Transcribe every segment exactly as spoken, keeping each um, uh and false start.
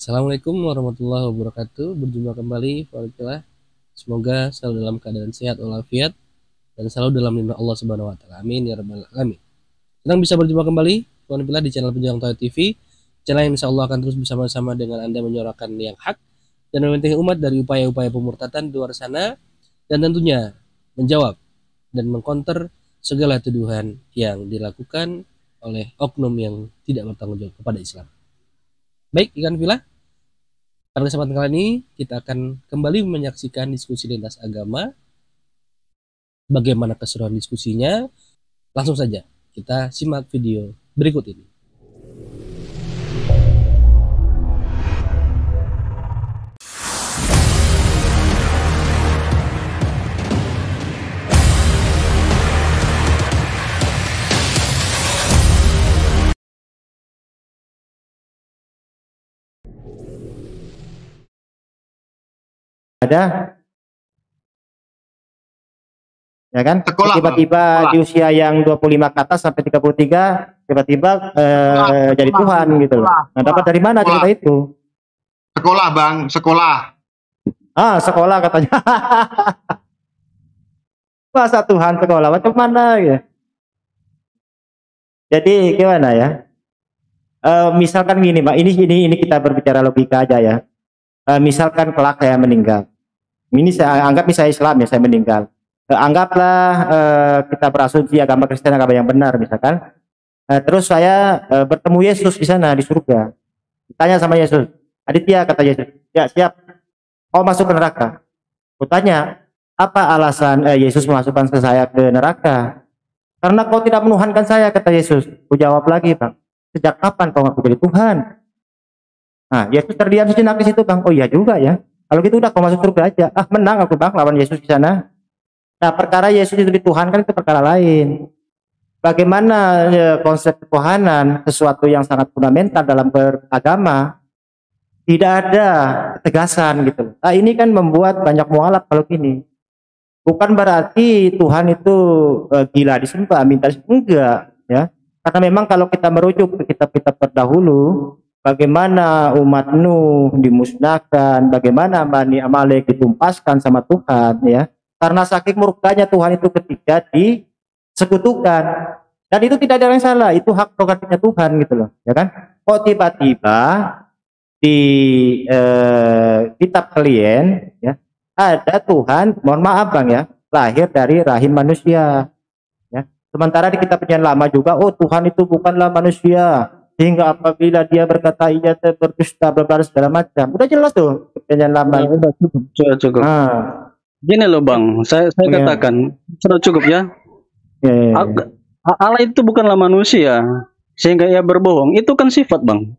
Assalamualaikum warahmatullahi wabarakatuh. Berjumpa kembali, Waalaikumsalam. Semoga selalu dalam keadaan sehat walafiat dan selalu dalam lindungan Allah Subhanahu wa taala. Amin ya rabbal alamin. Senang bisa berjumpa kembali, Waalaikumsalam, di channel Pejuang Tauhid T V. Channel yang insya Allah akan terus bersama-sama dengan Anda menyuarakan yang hak dan membentengi umat dari upaya-upaya pemurtatan di luar sana, dan tentunya menjawab dan mengkonter segala tuduhan yang dilakukan oleh oknum yang tidak bertanggung jawab kepada Islam. Baik, ikan villa, pada kesempatan kali ini kita akan kembali menyaksikan diskusi lintas agama. Bagaimana keseruan diskusinya? Langsung saja kita simak video berikut ini. Ada ya kan, tiba-tiba di usia yang dua puluh lima ke atas sampai tiga puluh tiga tiba-tiba eh, jadi Tuhan gitu loh. Nah, dapat dari mana cerita itu? Sekolah bang, sekolah. Ah, sekolah katanya. Masa Tuhan sekolah macam mana ya? Jadi gimana ya? Eh, misalkan gini Pak, ini ini ini kita berbicara logika aja ya. Eh, misalkan kelak saya meninggal. Ini saya anggap misalnya Islam ya, saya meninggal. Eh, anggaplah eh, kita berasumsi agama Kristen agama yang benar misalkan. Eh, terus saya eh, bertemu Yesus di sana di surga. Tanya sama Yesus, Aditya, kata Yesus, ya siap. Kau masuk ke neraka. Kutanya, apa alasan eh, Yesus memasukkan saya ke neraka? Karena kau tidak menuhankan saya, kata Yesus. Ku jawab lagi, Bang, sejak kapan kau ngaku jadi Tuhan? Nah, Yesus terdiam sejenak di situ, Bang. Oh iya juga ya. Kalau gitu udah kau masuk surga aja. Ah, menang aku, Bang, lawan Yesus di sana. Nah, perkara Yesus itu dituhankan itu perkara lain. Bagaimana ya, konsep ketuhanan, sesuatu yang sangat fundamental dalam beragama, tidak ada ketegasan gitu. Nah, ini kan membuat banyak mualaf kalau gini. Bukan berarti Tuhan itu eh, gila disembah, minta disembah. Enggak, ya. Karena memang kalau kita merujuk ke kitab-kitab terdahulu, bagaimana umat Nuh dimusnahkan, bagaimana Bani Amalek ditumpaskan sama Tuhan, ya. Karena saking murkanya Tuhan itu ketika disekutukan. Dan itu tidak ada yang salah, itu hak prerogatifnya Tuhan gitu loh, ya kan? Kok tiba-tiba di eh, kitab kalian, ya, ada Tuhan, mohon maaf Bang ya, lahir dari rahim manusia. Ya. Sementara di kitab perjanjian lama juga, oh Tuhan itu bukanlah manusia, sehingga apabila dia berkata ia berdusta, berbalas segala macam. Udah jelas tuh perjanjian lama. Ya, udah cukup, sudah cukup. Nah, gini loh Bang, saya saya ya. katakan sudah cukup ya. Ya, ya, ya. Allah itu bukanlah manusia, sehingga ia berbohong. Itu kan sifat Bang.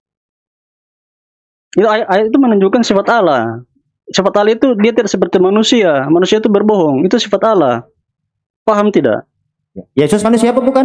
Itu ayat itu menunjukkan sifat Allah. Sifat Allah itu dia tidak seperti manusia. Manusia itu berbohong. Itu sifat Allah. Paham tidak? Yesus manusia apa bukan?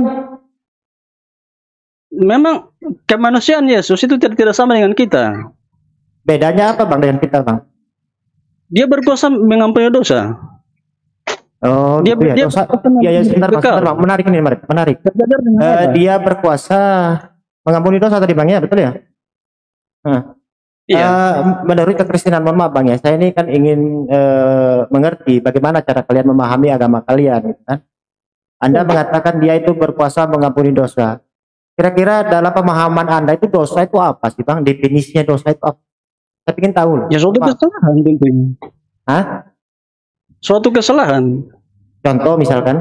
Memang kemanusiaan Yesus itu tidak, tidak sama dengan kita. Bedanya apa Bang dengan kita Bang? Dia berkuasa mengampuni dosa. Oh, dia, gitu ya. Dia, dosa. Ya, ya, sebentar, Bang, sebentar Bang. Menarik ini, menarik. menarik. Uh, dia berkuasa mengampuni dosa tadi Bang ya, betul ya? Nah. Iya. Uh, menurut kekristenan, mohon maaf Bang ya, saya ini kan ingin uh, mengerti bagaimana cara kalian memahami agama kalian, gitu kan? Anda mengatakan dia itu berkuasa mengampuni dosa. Kira-kira dalam pemahaman Anda itu dosa itu apa sih Bang? Definisinya dosa itu apa? Saya ingin tahu loh. Ya suatu kesalahan tentunya. Hah? Suatu kesalahan. Contoh misalkan?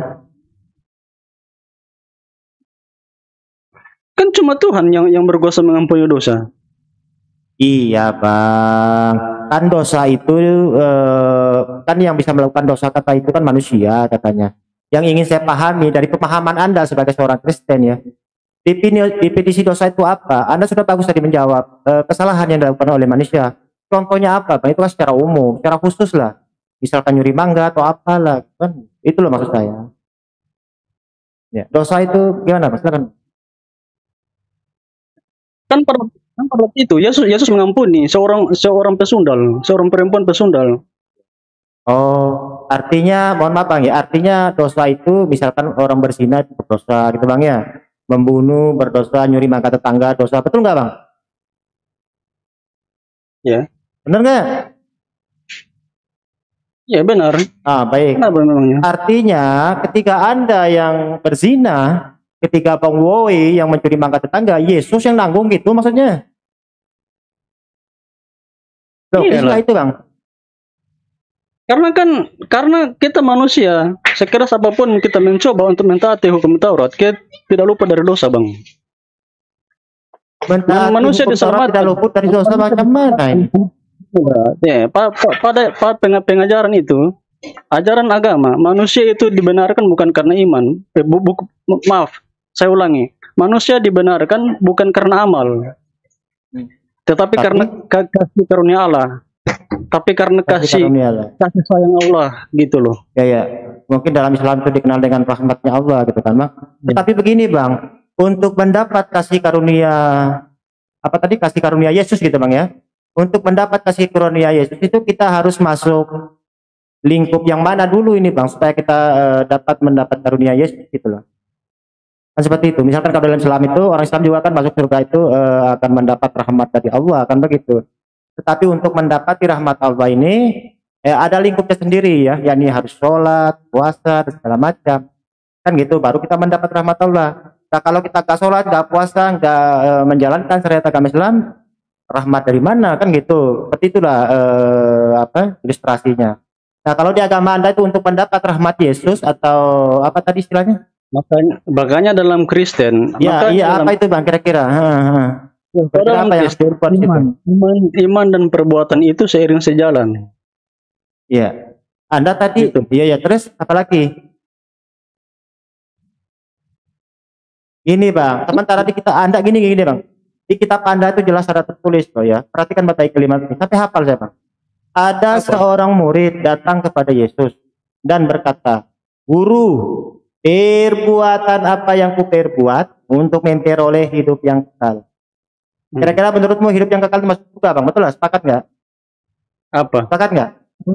Kan cuma Tuhan yang yang berkuasa mengampuni dosa. Iya Bang, kan dosa itu eh, kan yang bisa melakukan dosa kata itu kan manusia katanya. Yang ingin saya pahami dari pemahaman Anda sebagai seorang Kristen ya, definisi dosa itu apa? Anda sudah bagus tadi menjawab eh, kesalahan yang dilakukan oleh manusia. Contohnya apa Bang? Itu kan secara umum, secara khusus lah. Misalkan nyuri mangga atau apalah, kan itu loh maksud saya. Ya, dosa itu gimana Mas? Silakan. Kan pada kan pada itu Yesus Yesus mengampuni seorang seorang pesundal, seorang perempuan pesundal. Oh, artinya mohon maaf Bang ya, artinya dosa itu misalkan orang berzina itu berdosa gitu Bang ya. Membunuh berdosa, nyuri mangga tetangga dosa, betul nggak Bang? Ya. Benar nggak? Ya benar. Ah, baik. Kenapa memangnya? Artinya ketika Anda yang berzina, ketika Bang Woi yang mencuri mangga tetangga, Yesus yang nanggung gitu maksudnya. Logis Iyalah. nggak itu, Bang? Karena kan karena kita manusia, sekeras apapun kita mencoba untuk mentaati hukum Taurat, kita tidak lupa dari dosa, Bang. Mentaati Manusia hukum Taurat diselamatkan. tidak luput dari dosa macam mana ini? Ya, pa- pa- pada pada peng- pengajaran itu, ajaran agama, manusia itu dibenarkan bukan karena iman. Eh, bu- bu- maaf, saya ulangi. Manusia dibenarkan bukan karena amal, tetapi Tapi- karena ka- kasih karunia Allah. Tapi karena kasih karunia Allah. kasih sayang Allah gitu loh. Ya, ya. Mungkin dalam Islam itu dikenal dengan rahmatnya Allah gitu kan, Bang. Tetapi begini, Bang, untuk mendapat kasih karunia apa tadi kasih karunia Yesus gitu, Bang ya. Untuk mendapat kasih karunia Yesus itu kita harus masuk lingkup yang mana dulu ini, Bang, supaya kita eh, dapat mendapat karunia Yesus gitu loh. Kan seperti itu. Misalkan kalau dalam Islam itu orang Islam juga kan masuk surga itu eh, akan mendapat rahmat dari Allah, kan begitu. Tetapi untuk mendapati rahmat Allah ini eh, ada lingkupnya sendiri ya, yakni harus sholat, puasa, dan segala macam. Kan gitu, baru kita mendapat rahmat Allah. Nah, kalau kita nggak sholat, nggak puasa, nggak eh, menjalankan syariat agama Islam, rahmat dari mana? Kan gitu. Seperti itulah eh, apa ilustrasinya. Nah, kalau di agama Anda itu untuk mendapat rahmat Yesus atau apa tadi istilahnya? Makanya, makanya dalam Kristen, Ya, maka iya dalam, apa itu, Bang, kira-kira? Ha, ha. Kira-kira dalam apa yang Kristen, harus dibuat iman, situ? iman, iman dan perbuatan itu seiring sejalan. Iya. Anda tadi, Gitu. iya ya. Terus apa lagi? Gini, Bang. Sementara di kita Anda gini gini, Bang. Di kitab Anda itu jelas ada tertulis loh ya. Perhatikan batai kalimat ini. Sampai hafal saya, Bang. Ada Apa? seorang murid datang kepada Yesus dan berkata, "Guru, perbuatan apa yang kuperbuat untuk memperoleh hidup yang kekal?" Hmm. Kira-kira menurutmu hidup yang kekal itu masuk surga, Bang? Betul lah, sepakat nggak? Apa? Sepakat nggak?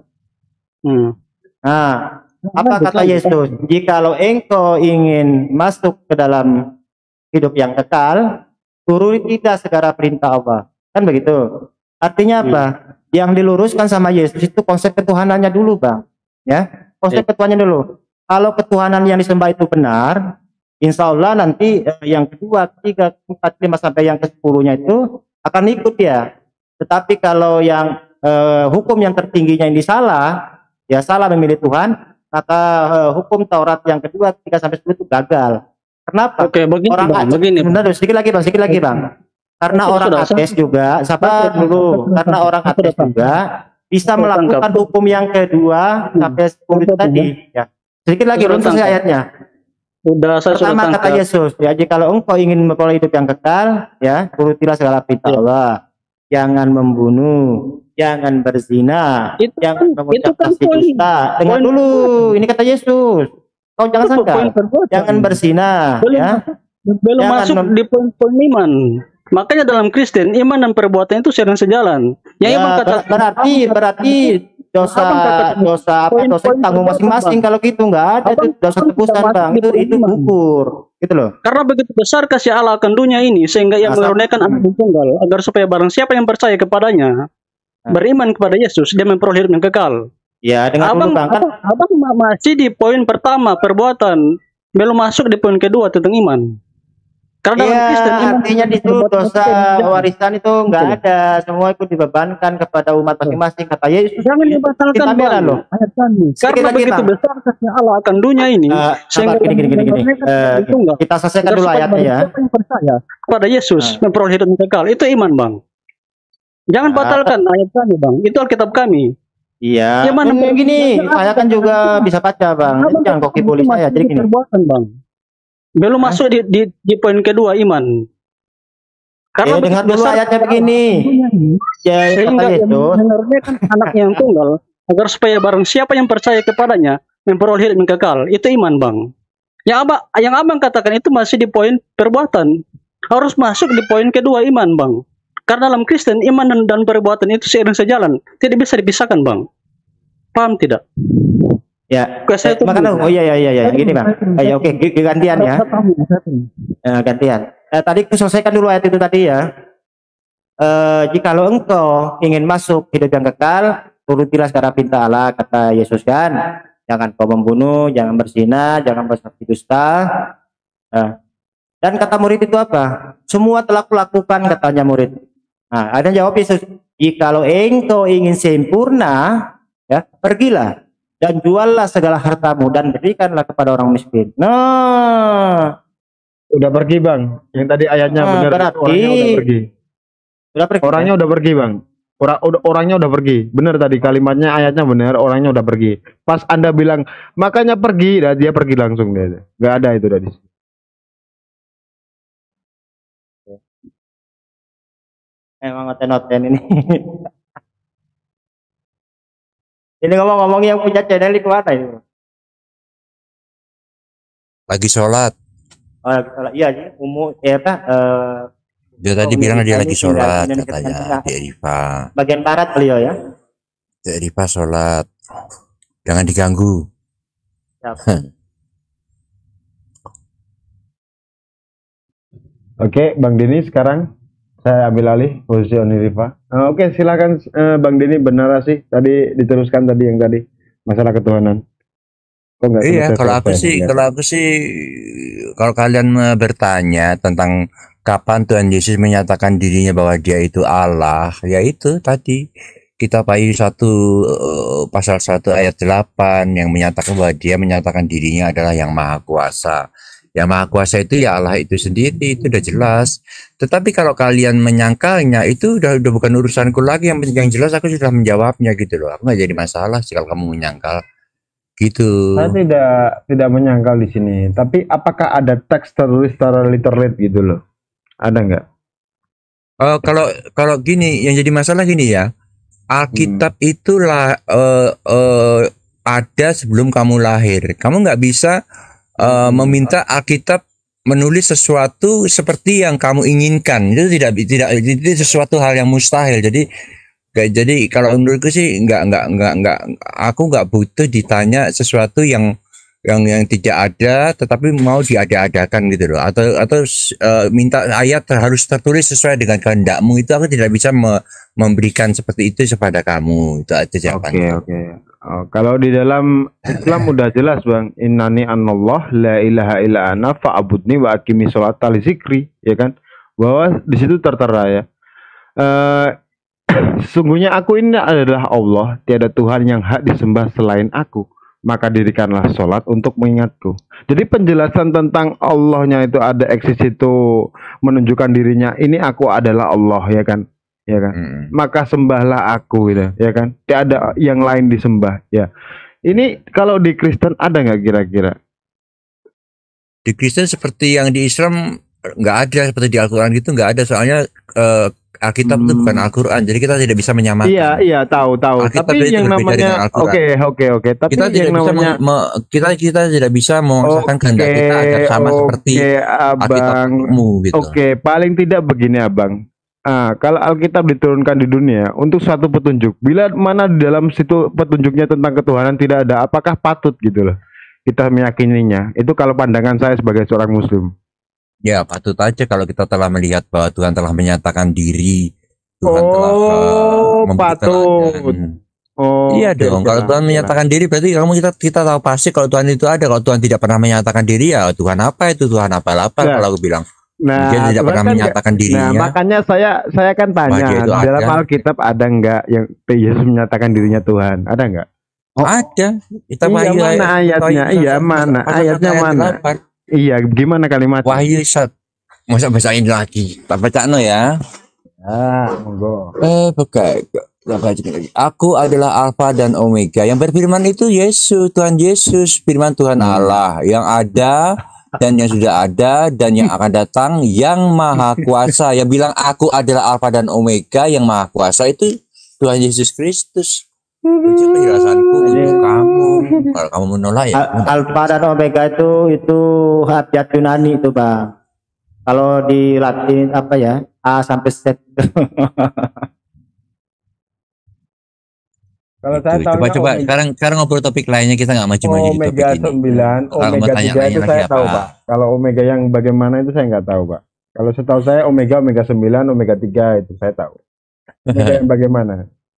Hmm. Nah, apa kata Yesus? Jikalau engkau ingin masuk ke dalam hidup yang kekal, turuti tidak segala perintah Allah. Kan begitu. Artinya apa? Yang diluruskan sama Yesus itu konsep ketuhanannya dulu, Bang. Ya, konsep ketuhanannya dulu. Kalau ketuhanan yang disembah itu benar, insya Allah nanti eh, yang kedua, ketiga, empat, lima sampai yang ke sepuluhnya itu akan ikut ya. Tetapi kalau yang eh, hukum yang tertingginya ini salah, ya salah memilih Tuhan, maka eh, hukum Taurat yang kedua, ketiga sampai sepuluh itu gagal. Kenapa? Oke, begini, Orang Bang, ateis, begini. sebentar, sedikit lagi, Bang, sedikit lagi, Bang. Karena Sudah, orang sudah, ateis juga, sabar sudah, dulu. sudah, Karena sudah, orang sudah, ateis sudah, juga bisa sudah, melakukan tangkap. hukum yang kedua sampai sepuluh itu Sudah, tadi. Ya. Sedikit lagi, Sudah, belum selesai tangkap. ayatnya. Sudah, saya sudah Pertama kata tangkap. Yesus, ya jikalau engkau ingin memperoleh hidup yang kekal, ya turutilah segala perintah Ya. Allah. Jangan membunuh, jangan berzina, Itu jangan kan- itu mengucap kan nasi poin- dusta. Dengar poin- dulu, ini kata Yesus. Kau jangan Itu sangka, poin perbuatan. jangan berzina, Belum ya. belum Jangan masuk mem- di poin-poin iman. Makanya dalam Kristen iman dan perbuatan itu sering sejalan. Yang Ya, iman kata ber- berarti berarti dosa Abang kata- dosa apa poin- dosa poin tanggung perbuatan, masing-masing. Bang. Kalau gitu nggak ada Abang- itu dosa abang tebusan, tidak masuk Bang. di Itu poin itu iman. ukur, gitu loh. karena begitu besar kasih Allah akan dunia ini sehingga ia Nah, mengaruniakan sama. anak tunggal agar supaya barang siapa yang percaya kepadanya Nah. beriman kepada Yesus dia memperoleh hidup yang kekal. Ya, dengar Abang, dulu, Bang. Kan abang, abang ma- masih di poin pertama perbuatan, belum masuk di poin kedua tentang iman. Karena dalam Kristen iya, iman artinya di situ perbuatan dosa itu sejalan. warisan itu nggak Betul. ada, semua itu dibebankan kepada umat masing-masing. Kata Yesus, Jangan itu dibatalkan, tinta merah Bang. loh. Ayat kami. Sedikit Karena lagi, begitu Bang. besar kasih Allah akan dunia ini, Eh, sabar, gini, gini, gini, gini. Eh, kita selesaikan dulu ayatnya ya. Siapa yang percaya kepada Yesus Nah. memperoleh hidup yang kekal, itu iman, Bang. Jangan Nah, batalkan ayat kami, Bang. Itu Alkitab kami. Iya, Gimana, ini Bang? gini, saya kan juga bisa baca, Bang. Abang Jangan kok kibuli itu saya. masih Jadi di gini. perbuatan, Bang. Belum Hah? masuk di, di di poin kedua iman. Eh, dengar begitu dulu besar ayatnya kasih begini. Allah akan dunia ini, Ya, kata sehingga ia Yesus, mengaruniakan anaknya yang tunggal agar supaya barang siapa yang percaya kepadanya memperoleh hidup yang kekal. Itu iman, Bang. Yang abang, yang abang katakan itu masih di poin perbuatan. Harus masuk di poin kedua iman, Bang. Karena dalam Kristen iman dan, dan perbuatan itu seiring sejalan, tidak bisa dipisahkan, Bang. Paham tidak? ya, Oke, saya eh, makanya, oh iya, iya, iya, iya, gini, Bang. Eh, ya, oke, g- gantian ya. Eh, gantian. Eh, tadi aku selesaikan dulu ayat itu tadi ya. Eh, jikalau engkau ingin masuk hidup yang kekal, turutilah segala perintah Allah, kata Yesus kan. Jangan kau membunuh, jangan berzina, jangan bersaksi dusta. Nah, dan kata murid itu apa? Semua telah kulakukan, katanya murid. Nah, ada yang jawab Yesus, jikalau engkau ingin sempurna, ya pergilah dan juallah segala hartamu dan berikanlah kepada orang miskin. Nah, Udah pergi bang. Yang tadi ayatnya Nah, benar. berarti- Orangnya udah pergi. sudah pergi. Orangnya udah pergi bang. Orang udah- orangnya udah pergi. Bener tadi kalimatnya ayatnya bener. Orangnya udah pergi. Pas anda bilang makanya pergi, nah, dia pergi langsung dia. Gak ada itu tadi. Emang noten-noten ini. Ini ngomong-ngomong yang punya channel ini kemana itu? Lagi sholat. Oh, lagi sholat. Iya, jadi umum, ya apa? eh, Dia tadi Oh, bilang ini- dia ini lagi tinggal sholat di Indonesia katanya. Tengah. Di Erifa. bagian barat beliau ya. Di Erifa sholat. Jangan diganggu. Siap. Oke, Bang Denny sekarang saya ambil alih posisi Onirifa. Eh, Oke, silakan eh, Bang Denny bernarasi. Tadi diteruskan tadi yang tadi masalah ketuhanan. Kok nggak Iya, selesai-selesai kalau aku sih, ya? kalau aku sih, kalau kalian eh, bertanya tentang kapan Tuhan Yesus menyatakan dirinya bahwa Dia itu Allah, ya itu tadi kita pakai satu eh, pasal satu ayat delapan yang menyatakan bahwa Dia menyatakan dirinya adalah yang Maha Kuasa. Yang Maha Kuasa itu ya Allah itu sendiri, itu udah jelas. Tetapi kalau kalian menyangkalnya itu udah udah bukan urusanku lagi. Yang yang jelas aku sudah menjawabnya gitu loh. Aku nggak jadi masalah sih kalau kamu menyangkal gitu. Saya tidak tidak menyangkal di sini. Tapi apakah ada teks tertulis secara literate gitu loh? Ada nggak? Eh, kalau kalau gini, yang jadi masalah gini ya, Alkitab itulah eh, eh, ada sebelum kamu lahir. Kamu nggak bisa eh, meminta Alkitab menulis sesuatu seperti yang kamu inginkan. Itu tidak tidak itu sesuatu hal yang mustahil. Jadi kayak jadi kalau menurutku sih nggak nggak nggak nggak aku nggak butuh ditanya sesuatu yang yang yang tidak ada tetapi mau diada-adakan gitu loh, atau atau eh, minta ayat harus tertulis sesuai dengan kehendakmu. Itu aku tidak bisa me- memberikan seperti itu kepada kamu. Itu aja Oke, jawabannya. oke. Oh, kalau di dalam Islam udah jelas bang, innani anallah la ilaha illa ana fa'budni wa aqimi sholata li zikri, ya kan? Bahwa di situ tertera ya. Eh sesungguhnya aku ini adalah Allah, tiada Tuhan yang hak disembah selain aku. Maka dirikanlah sholat untuk mengingatku. Jadi penjelasan tentang Allahnya itu ada eksis itu menunjukkan dirinya. Ini aku adalah Allah, ya kan? Ya kan? Mm. Maka sembahlah aku, gitu, ya kan? Tiada yang lain disembah, ya. Ini kalau di Kristen ada nggak kira-kira? Di Kristen seperti yang di Islam nggak ada, seperti di Al-Quran gitu nggak ada, soalnya eh, Alkitab itu Hmm. bukan Al-Quran, jadi kita tidak bisa menyamakan. Iya, iya, tahu, tahu. Alkitab Tapi itu yang berbeda dengan namanya, Al-Quran. oke, oke, oke. Tapi Kita tidak yang bisa namanya, me- me- kita kita tidak bisa memaksakan kehendak kita agar sama seperti oke, abang. Alkitabmu gitu. Oke, paling tidak begini abang. Ah, kalau Alkitab diturunkan di dunia untuk suatu petunjuk, bila mana di dalam situ petunjuknya tentang ketuhanan tidak ada, apakah patut gitu loh kita meyakininya? Itu kalau pandangan saya sebagai seorang Muslim. Ya patut aja kalau kita telah melihat bahwa Tuhan telah menyatakan diri, Tuhan telah Oh, uh, memberi patut. teladan. Oh, Iya oke, dong, oke kalau lah, Tuhan oke menyatakan diri berarti kamu kita kita tahu pasti kalau Tuhan itu ada. Kalau Tuhan tidak pernah menyatakan diri ya Tuhan apa itu, Tuhan apa-apa Nah, kalau aku bilang. Nah, Dia tidak Tuhan pernah kan menyatakan nggak- dirinya. Nah, makanya saya saya kan tanya, Bahwa dia itu di dalam ada. Alkitab ada nggak yang Yesus menyatakan dirinya Tuhan? Ada nggak? Oh, ada. Kita Iya, Wahyu mana ayatnya? Wahyu Iya, pasal- mana? pasal Ayatnya ayat mana? delapan. Iya, gimana kalimatnya? Wahyu sat. Masa bacain lagi. Tak baca no ya. Ah, monggo. Eh, pakai. Tak baca lagi. Aku adalah Alfa dan Omega. Yang berfirman itu Yesus, Tuhan Yesus, firman Tuhan Allah yang ada dan yang sudah ada dan yang akan datang, yang Maha Kuasa. Yang bilang aku adalah Alfa dan Omega, yang Maha Kuasa itu Tuhan Yesus Kristus. Itu penjelasanku untuk kamu. Kalau kamu menolak ya. Al- Alfa dan Omega itu itu abjad Yunani itu bang. Kalau di Latin apa ya? A sampai Z. Kalau saya Tuh, tahu coba-coba sekarang sekarang ngobrol topik lainnya, kita nggak maju-maju di topik Omega ini. sembilan, Kalau mau Omega tanya tiga lainnya itu lagi saya tahu, apa? Pak. Kalau Omega yang bagaimana itu saya nggak tahu, Pak. Kalau setahu saya omega omega sembilan, omega tiga itu saya tahu. Omega yang bagaimana?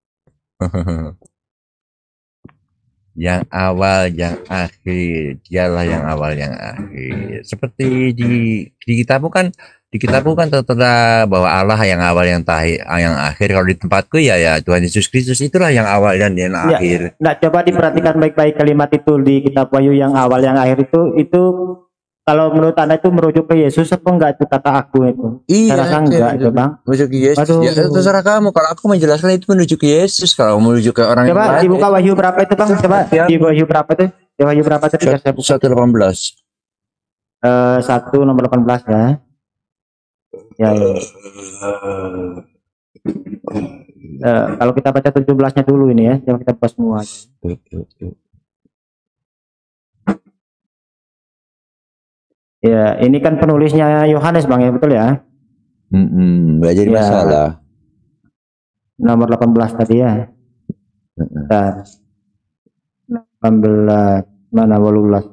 Yang awal, yang akhir, dialah yang awal, yang akhir. Seperti di di kitabmu kan, di kitabmu kan tertera bahwa Allah yang awal, yang terakhir, yang akhir. Kalau di tempatku ya ya Tuhan Yesus Kristus itulah yang awal dan yang Ya, akhir. nah coba diperhatikan baik-baik kalimat itu di kitab Wahyu yang awal yang akhir itu itu kalau menurut Anda itu merujuk ke Yesus apa enggak itu kata aku itu? Iya, Saya rasa enggak itu Bang. menuju ke Yesus. Aduh. Ya terserah kamu. Kalau aku menjelaskan itu menuju ke Yesus. Kalau menuju ke orang Coba yang dibuka Wahyu berapa itu Bang? Coba Ya. di Wahyu berapa itu? Di Wahyu berapa tadi? Saya buka. satu delapan belas. Eh, satu nomor delapan belas ya. Ya, ya. Eh, kalau kita baca tujuh belasnya dulu ini ya, jangan kita buka semua. Ya, ini kan penulisnya Yohanes Bang ya, betul ya? Hmm, nggak jadi Ya. masalah. Nomor delapan belas tadi ya. Bentar. delapan belas mana delapan belas?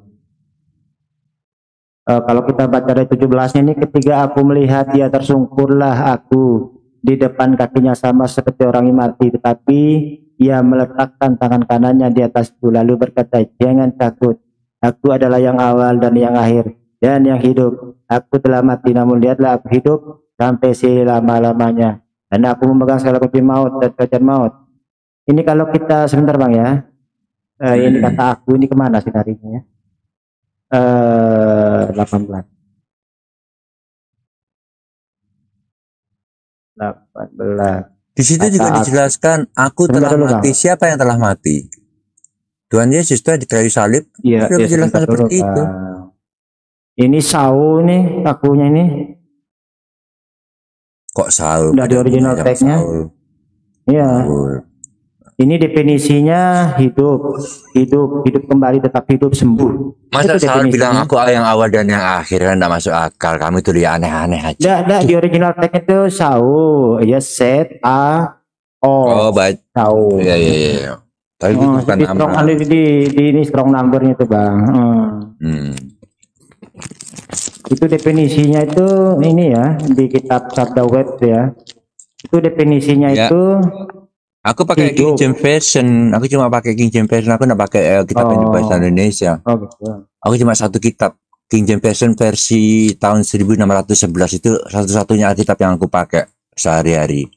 Eh, kalau kita baca dari tujuh belasnya ini, ketika aku melihat dia tersungkurlah aku di depan kakinya sama seperti orang yang mati, tetapi ia meletakkan tangan kanannya di atasku lalu berkata, jangan takut, aku adalah yang awal dan yang akhir dan yang hidup. Aku telah mati namun lihatlah aku hidup sampai selama-lamanya dan aku memegang segala kunci maut dan kerajaan maut. Ini kalau kita sebentar Bang ya, eh, ini kata aku ini kemana sih tadinya ya? Eh, delapan belas delapan belas Di situ Kata juga aku. dijelaskan, aku Sebentar telah dulu, mati. Bang. Siapa yang telah mati? Tuhan Yesus itu di kayu salib. Iya, Sudah iya, dijelaskan sebentar dulu, seperti itu. Bang. Ini Saul nih akunya ini. Kok Saul? Udah di Ada original hubungannya tag-nya. sama Saul. Iya. Saul. Ini definisinya hidup, hidup, hidup kembali, tetap hidup, sembuh. Masa Itu Saul bilang definisinya. aku yang awal dan yang akhir, kan enggak masuk akal. Kamu itu dia aneh-aneh aja. Nggak, nggak, di original tag itu Saul, ya set A O Oh, baik. Saul. Iya, iya, iya. Tapi itu Oh, bukan di strong nama. di, di, di ini strong numbernya itu Bang. Hmm. Hmm. Itu definisinya itu ini ya di kitab Sabda Web ya. Itu definisinya Ya. itu Aku pakai King hidup. James Version. Aku cuma pakai King James Version. Aku enggak pakai eh, kitab Oh. bahasa Indonesia. Oh gitu. Aku cuma satu kitab. King James Version versi tahun seribu enam ratus sebelas itu satu-satunya Alkitab yang aku pakai sehari-hari.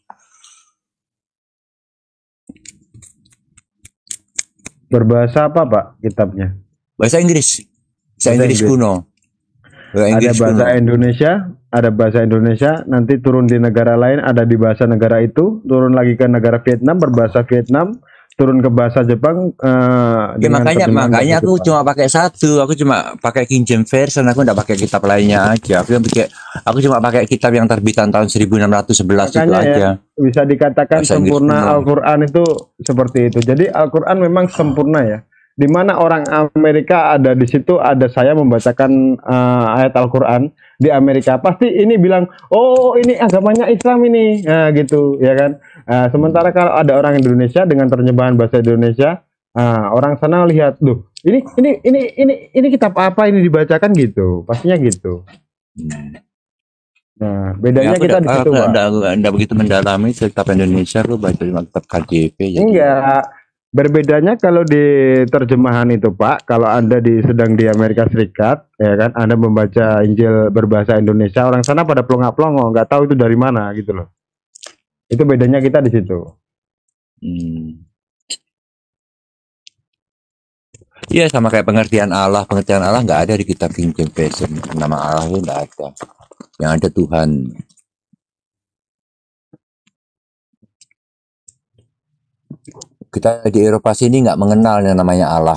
Berbahasa apa Pak kitabnya? Bahasa Inggris. Bahasa Bahasa Inggris Inggris. kuno. Bahasa Ada Inggris bahasa kuno. Indonesia, ada bahasa Indonesia, nanti turun di negara lain, ada di bahasa negara itu, turun lagi ke negara Vietnam, berbahasa Vietnam, turun ke bahasa Jepang. eh, Ya, dengan makanya terjemahan makanya bahasa aku Jepang. cuma pakai satu. Aku cuma pakai King James Version. Aku enggak pakai kitab lainnya aja. Aku yang pakai aku cuma pakai kitab yang terbitan tahun seribu enam ratus sebelas itu Makanya ya, aja. bisa dikatakan Bahasa Inggris sempurna kuno. Al-Quran itu seperti itu. Jadi Al-Quran memang sempurna ya. Di mana orang Amerika ada di situ, ada saya membacakan eh, ayat Al-Quran di Amerika, pasti ini bilang, oh ini agamanya Islam ini, nah gitu ya kan. Eh, sementara kalau ada orang Indonesia dengan terjemahan bahasa Indonesia, ah, orang sana lihat, duh ini ini ini ini ini kitab apa ini dibacakan gitu, pastinya gitu. Hmm. Nah Ya, bedanya aku kita enggak di situ, Pak. enggak enggak begitu mendalami kitab Indonesia. Aku baca cuma kitab K J P jadi. Enggak. Berbedanya kalau di terjemahan itu Pak, kalau Anda di sedang di Amerika Serikat, ya kan, Anda membaca Injil berbahasa Indonesia, orang sana pada pelongo-pelongo, nggak tahu itu dari mana gitu loh. Itu bedanya kita di situ. Hmm. Iya, sama kayak pengertian Allah. Pengertian Allah nggak ada di kitab King James Version. Nama Allah itu nggak ada. Yang ada Tuhan. Kita di Eropa sini nggak mengenal yang namanya Allah.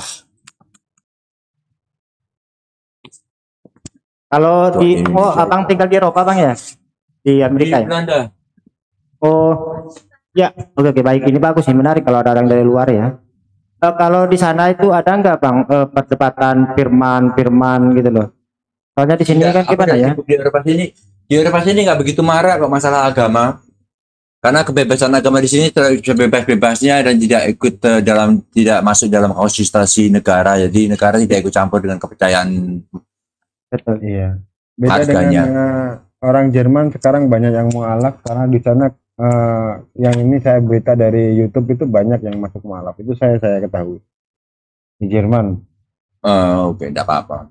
Kalau di Tuh, oh Indonesia. Abang tinggal di Eropa Bang ya? Di Amerika ya? Belanda. Oh ya, oke oke baik, ini bagus nih, menarik kalau ada orang dari luar ya. Eh, kalau di sana itu ada nggak Bang eh, perdebatan firman-firman gitu loh? Soalnya di sini Nggak, kan aku gimana dari ya? Di Eropa sini, di Eropa sini nggak begitu marah kok masalah agama. Karena kebebasan agama di sini ter- sebebas-bebasnya dan tidak ikut eh, dalam tidak masuk dalam konsistensi negara. Jadi negara tidak ikut campur dengan kepercayaan. Betul. Iya. Beda Harganya. dengan eh, orang Jerman sekarang banyak yang mualaf karena di sana eh, yang ini saya berita dari YouTube itu banyak yang masuk mualaf. Itu saya saya ketahui di Jerman. Oh, oke, enggak apa-apa.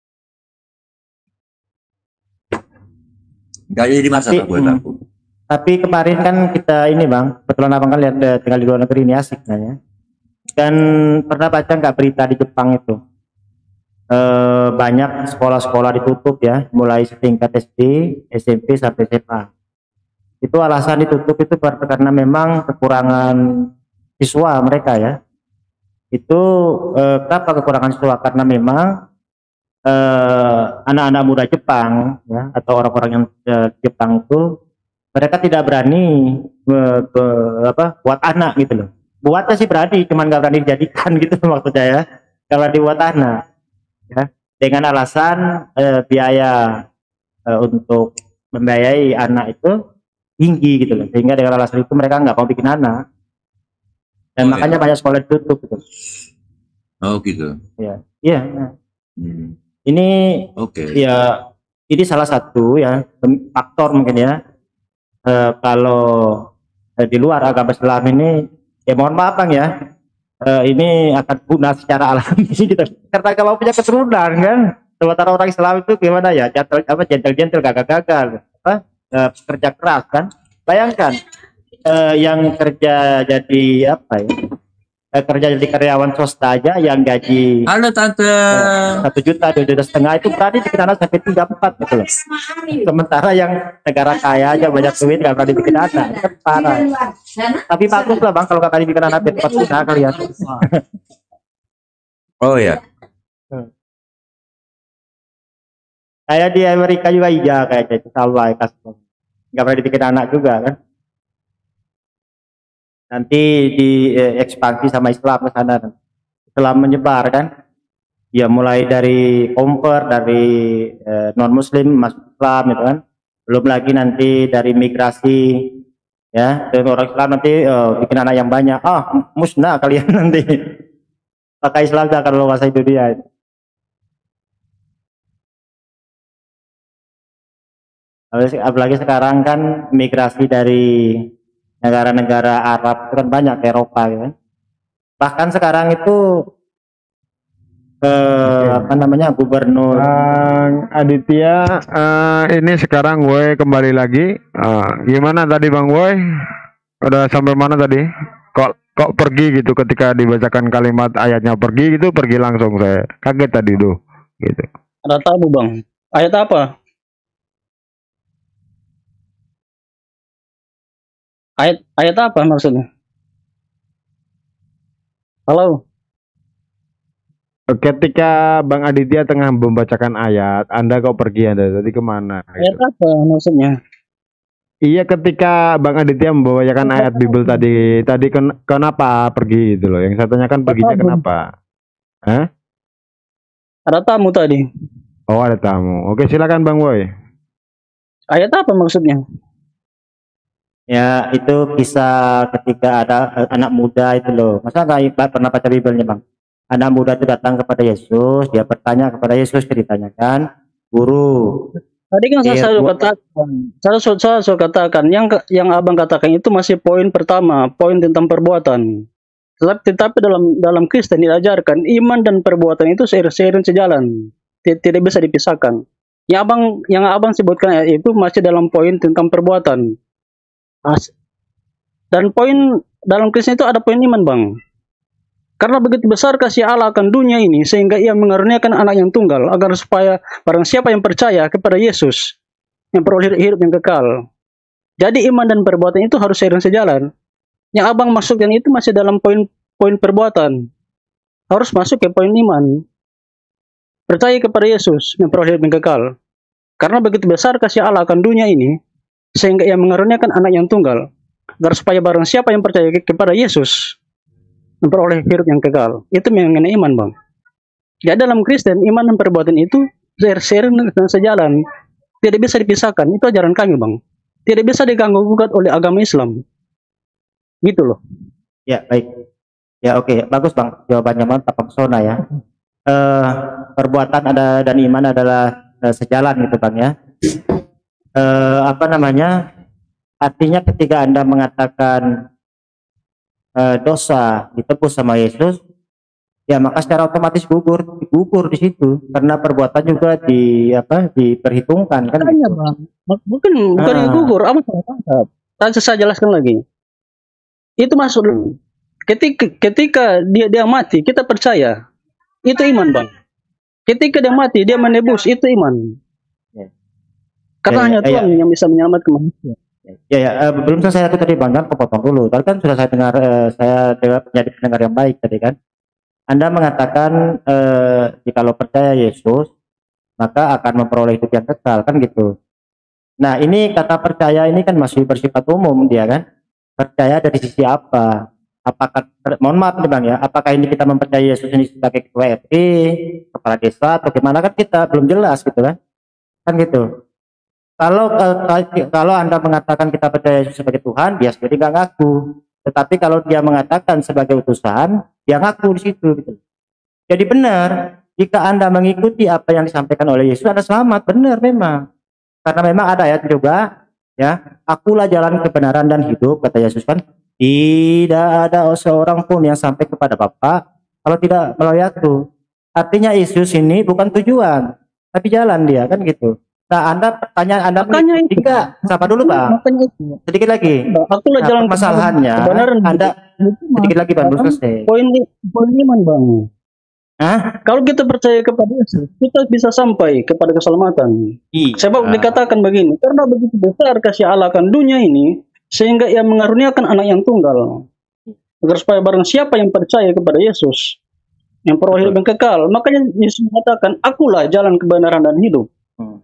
Enggak jadi masalah Tapi, buat hmm. aku. Tapi kemarin kan kita ini bang, kebetulan abang kan lihat eh, tinggal di luar negeri ini asik nanya. Dan pernah baca nggak berita di Jepang itu? Eh, banyak sekolah-sekolah ditutup ya, mulai setingkat S D, S M P sampai S M A. Itu alasan ditutup itu karena memang kekurangan siswa mereka ya. Itu eh, kenapa kekurangan siswa? Karena memang eh, anak-anak muda Jepang ya, atau orang-orang yang eh, Jepang itu mereka tidak berani eh, ke, apa, buat anak gitu loh. Buatnya sih berani, cuman nggak berani dijadikan gitu maksudnya ya. Kalau dibuat anak ya, dengan alasan eh, biaya eh, untuk membiayai anak itu tinggi gitu loh, sehingga dengan alasan itu mereka nggak mau bikin anak, dan Oh, makanya ya. banyak sekolah ditutup gitu. Oh, gitu. Ya, iya. Nah. Hmm. Ini Oke. ya, ini salah satu ya faktor mungkin ya. Eh, kalau eh, di luar agama Islam ini, ya mohon maaf bang ya, eh, ini akan punah secara alami gitu. Karena kalau punya keturunan kan, sementara orang Islam itu gimana ya, gentle apa gentle-gentle gagal-gagal, apa eh, kerja keras kan. Bayangkan eh, yang kerja jadi apa ya, eh, kerja jadi karyawan swasta aja yang gaji Halo Tante. satu juta, dua juta setengah itu berarti bikin anak sampai tiga empat gitu loh. Sementara yang negara kaya aja banyak duit nggak berani bikin anak, kan parah. Tapi bagus lah bang kalau kakak bikin anak tempat kita kalian. Oh ya. Kayak di Amerika juga iya kayak gitu, sama kasus nggak berani bikin anak juga kan. Nanti di eh, ekspansi sama Islam ke sana, Islam menyebar kan. Ya mulai dari convert dari eh, non muslim masuk Islam gitu kan, belum lagi nanti dari migrasi ya, dari orang Islam nanti eh, bikin anak yang banyak, ah musnah kalian nanti pakai Islam akan menguasai dunia. Apalagi sekarang kan migrasi dari negara-negara Arab itu kan banyak ke Eropa gitu kan. Bahkan sekarang itu eh, apa namanya gubernur Bang Aditya, eh, ini sekarang gue kembali lagi. Eh, gimana tadi Bang Boy? Udah sampai mana tadi? Kok kok pergi gitu ketika dibacakan kalimat ayatnya pergi gitu, pergi langsung, saya kaget tadi tuh gitu. Ada tabu bang. Ayat apa? Ayat ayat apa maksudnya? Halo. Ketika Bang Aditya tengah membacakan ayat, Anda kok pergi, Anda tadi kemana? Ayat Gitu. apa maksudnya? Iya, ketika Bang Aditya membacakan ayat Bible tadi, tadi ken kenapa pergi gitu loh? Yang saya tanyakan perginya tamu. kenapa? Hah? Ada tamu tadi. Oh, ada tamu. Oke, silakan Bang Boy. Ayat apa maksudnya? ya, itu kisah ketika ada eh, anak muda itu loh. Masa nggak pernah baca Biblenya bang? Anak muda itu datang kepada Yesus, dia bertanya kepada Yesus, ditanyakan, guru, Tadi kan saya Iya, selalu gua- katakan, saya selalu, saya selalu katakan, yang yang abang katakan itu masih poin pertama, poin tentang perbuatan. Tetapi, tetapi dalam dalam Kristen diajarkan iman dan perbuatan itu seiring sejalan, Ti- tidak bisa dipisahkan. Yang abang yang abang sebutkan itu masih dalam poin tentang perbuatan. As- Dan poin dalam Kristen itu ada poin iman bang. Karena begitu besar kasih Allah akan dunia ini sehingga ia mengaruniakan anak yang tunggal agar supaya barang siapa yang percaya kepada Yesus yang peroleh hidup yang kekal. Jadi iman dan perbuatan itu harus seiring sejalan. Yang abang maksudkan itu masih dalam poin-poin perbuatan. Harus masuk ke poin iman. Percaya kepada Yesus yang peroleh hidup yang kekal. Karena begitu besar kasih Allah akan dunia ini sehingga ia mengaruniakan anak yang tunggal agar supaya barang siapa yang percaya ke- kepada Yesus memperoleh hidup yang kekal. Itu mengenai iman bang. Ya dalam Kristen iman dan perbuatan itu seiring dan sejalan, tidak bisa dipisahkan. Itu ajaran kami bang. Tidak bisa diganggu gugat oleh agama Islam. Gitu loh. ya baik. Ya oke, bagus bang. Jawabannya mantap, pesona ya. Eh, perbuatan ada dan iman adalah eh, sejalan gitu bang ya. eh, apa namanya? Artinya ketika Anda mengatakan eh, dosa ditebus sama Yesus, ya maka secara otomatis gugur, gugur di situ karena perbuatan juga di apa diperhitungkan kan Makanya gitu. bang, bukan bukan Ah. gugur, apa salah tangkap? Tadi saya jelaskan lagi. Itu masuk dulu. Ketika ketika dia dia mati, kita percaya itu iman bang. Ketika dia mati, dia menebus itu iman. Ya. Karena Ya, hanya ya, Tuhan yang bisa menyelamatkan manusia. Ya, ya eh, belum selesai aku tadi Bang, kan kepotong dulu. Tadi kan sudah saya dengar, eh, saya dengar menjadi pendengar yang baik tadi kan. Anda mengatakan eh, jikalau percaya Yesus maka akan memperoleh hidup yang kekal kan gitu. Nah ini kata percaya ini kan masih bersifat umum dia kan. Percaya dari sisi apa? Apakah mohon maaf nih Bang ya, apakah ini kita mempercayai Yesus ini sebagai ketua R T, kepala desa atau gimana kan kita belum jelas gitu kan. Kan gitu. Kalau eh, kalau Anda mengatakan kita percaya Yesus sebagai Tuhan, dia sendiri nggak ngaku. Tetapi kalau dia mengatakan sebagai utusan, dia ngaku di situ. Gitu. Jadi benar, jika Anda mengikuti apa yang disampaikan oleh Yesus, Anda selamat. Benar memang. Karena memang ada ayat juga, ya, akulah jalan kebenaran dan hidup, kata Yesus kan. Tidak ada seorang pun yang sampai kepada Bapa kalau tidak melalui aku. Artinya Yesus ini bukan tujuan, tapi jalan dia kan gitu. Nah, Anda pertanyaan Anda Makanya mengikuti itu. enggak? Siapa dulu, Bang? Makanya itu. Sedikit lagi. Akulah Nah, jalan permasalahannya, kebenaran. Anda Itu sedikit lagi Bang, belum Bang, selesai. poin poin iman bang. Hah? Kalau kita percaya kepada Yesus, kita bisa sampai kepada keselamatan. Iya. Sebab dikatakan begini, karena begitu besar kasih Allah akan dunia ini, sehingga ia mengaruniakan anak yang tunggal. Agar supaya barang siapa yang percaya kepada Yesus, yang peroleh hidup yang kekal. Makanya Yesus mengatakan, akulah jalan kebenaran dan hidup. Hmm.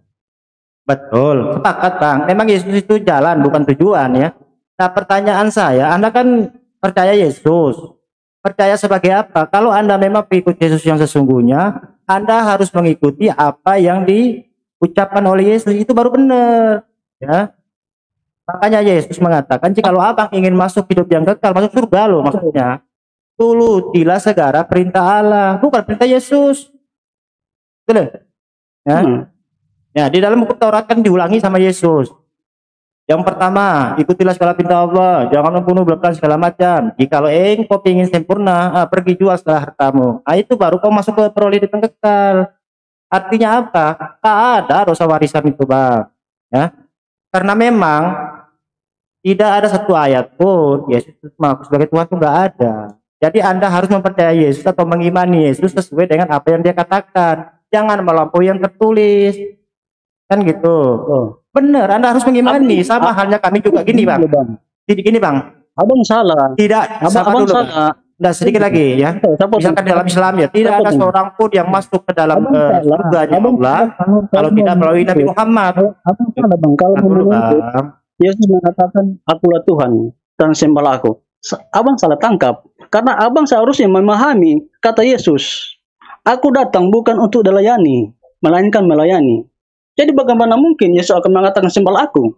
Betul, sepakat Bang. Memang Yesus itu jalan, bukan tujuan ya. Nah pertanyaan saya, Anda kan percaya Yesus. Percaya sebagai apa? Kalau Anda memang pengikut Yesus yang sesungguhnya, Anda harus mengikuti apa yang diucapkan oleh Yesus. Itu baru benar. Ya. Makanya Yesus mengatakan, jikalau abang ingin masuk hidup yang kekal, masuk surga loh maksudnya. Turutilah segala perintah Allah, bukan perintah Yesus. Betul? Ya. Hmm. Ya, di dalam buku Taurat kan diulangi sama Yesus. Yang pertama, ikutilah segala perintah Allah, jangan membunuh, berperang segala macam. Jikalau engkau ingin sempurna, ah, pergi jual segala hartamu. Ah, itu baru kau masuk ke peroleh hidup yang kekal. Artinya apa? Tak ada dosa warisan itu, Bang. Ya. Karena memang tidak ada satu ayat pun Yesus mengaku sebagai Tuhan itu nggak ada. Jadi Anda harus mempercayai Yesus atau mengimani Yesus sesuai dengan apa yang dia katakan. Jangan melampaui yang tertulis. Kan gitu. Oh. Benar, Anda harus mengimani. Abang- Sama halnya kami juga gini, Bang. Bang. Jadi gini, Bang. Abang salah. Tidak, Abang, sama abang dulu, Bang. salah. Nah, sedikit lagi ya. Siapa Misalkan tuh? dalam Islam ya, tidak Siapa ada tuh? seorang pun yang masuk ke dalam Abang eh, salah. surga Abang Allah salah. kalau tidak melalui Nabi Muhammad. Abang salah bang. Kalau Nah, dulu, menurut Bang. Yesus mengatakan, akulah Tuhan dan sembahlah aku. Sa- Abang salah tangkap. Karena abang seharusnya memahami kata Yesus. Aku datang bukan untuk dilayani, melainkan melayani. Jadi bagaimana mungkin Yesus akan mengatakan sembahlah aku?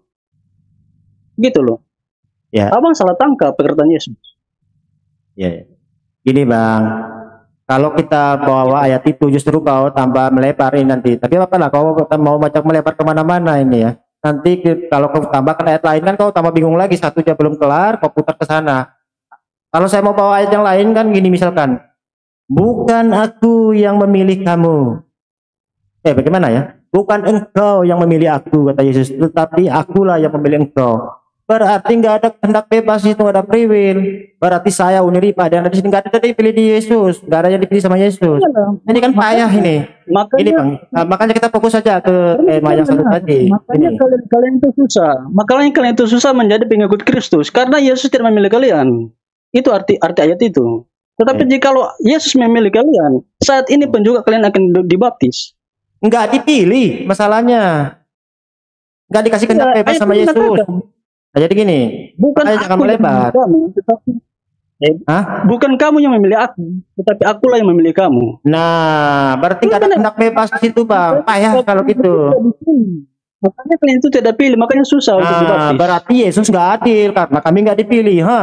Gitu loh. Ya. Abang salah tangkap perkataan Yesus. Ya, ya. Gini Bang, kalau kita bawa ayat itu justru kau tambah melebar ini nanti. Tapi apa lah, kau mau macam melebar kemana-mana ini ya. Nanti ki- kalau kau tambahkan ayat lain kan kau tambah bingung lagi, satu aja belum kelar, kau putar ke sana. Kalau saya mau bawa ayat yang lain kan gini misalkan, bukan aku yang memilih kamu. Eh bagaimana ya? Bukan engkau yang memilih aku kata Yesus, tetapi akulah yang memilih engkau. Berarti nggak ada kehendak bebas itu, nggak ada free will. Berarti saya Uniri Pak dan di sini nggak ada yang dipilih di Yesus, nggak ada yang dipilih sama Yesus. Ini kan payah ini. Makanya, Ini Bang, nah, makanya kita fokus saja ke tema yang satu tadi. makanya Ini. kalian kalian itu susah. Makanya kalian itu susah menjadi pengikut Kristus karena Yesus tidak memilih kalian. Itu arti arti ayat itu. Tetapi Oke. jikalau Yesus memilih kalian, saat ini pun juga kalian akan di- dibaptis. Nggak dipilih masalahnya. Nggak dikasih kehendak Ya, bebas ayat sama itu Yesus. mengatakan, Nah, jadi gini, bukan makanya aku jangan yang melebar. memilih kamu, tetapi eh, Hah? bukan kamu yang memilih aku, tetapi akulah yang memilih kamu. Nah, berarti nggak ada kehendak bebas di situ Bang. Payah kalau gitu. Makanya kalian itu tidak pilih, makanya susah untuk Nah, dibaptis. berarti Yesus nggak adil karena kami nggak dipilih, ha?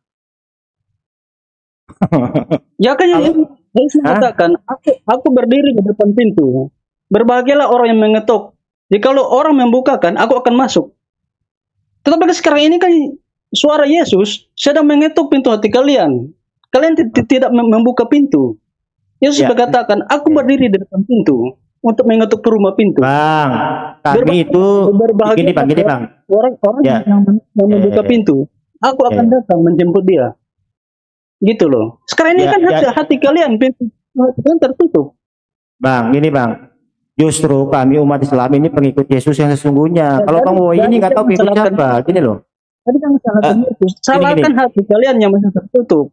Ya kan yang Kalau- Yesus mengatakan, aku, aku berdiri di depan pintu. Berbahagialah orang yang mengetuk. Jadi kalau orang membukakan, aku akan masuk. Tetapi sekarang ini kan suara Yesus sedang mengetuk pintu hati kalian. Kalian tidak membuka pintu. Yesus Ya. berkatakan, aku berdiri di depan pintu untuk mengetuk ke rumah pintu. Bang, kami Berbahagia- itu berbahagia gini bang, gini bang. Orang-orang Ya. yang, yang membuka Ya, ya, ya. pintu, aku akan Ya, ya. datang menjemput dia. Gitu loh. Sekarang ini Ya, kan ya. hati, hati kalian pintu hati kalian tertutup. Bang, gini bang. Justru kami umat Islam ini pengikut Yesus yang sesungguhnya. Ya, Kalau jadi- Bang Woi ini jadi nggak tahu jangan pengikut salahkan- siapa, gini loh. Tadi kan salahkan Yesus. Salahkan hati kalian yang masih tertutup.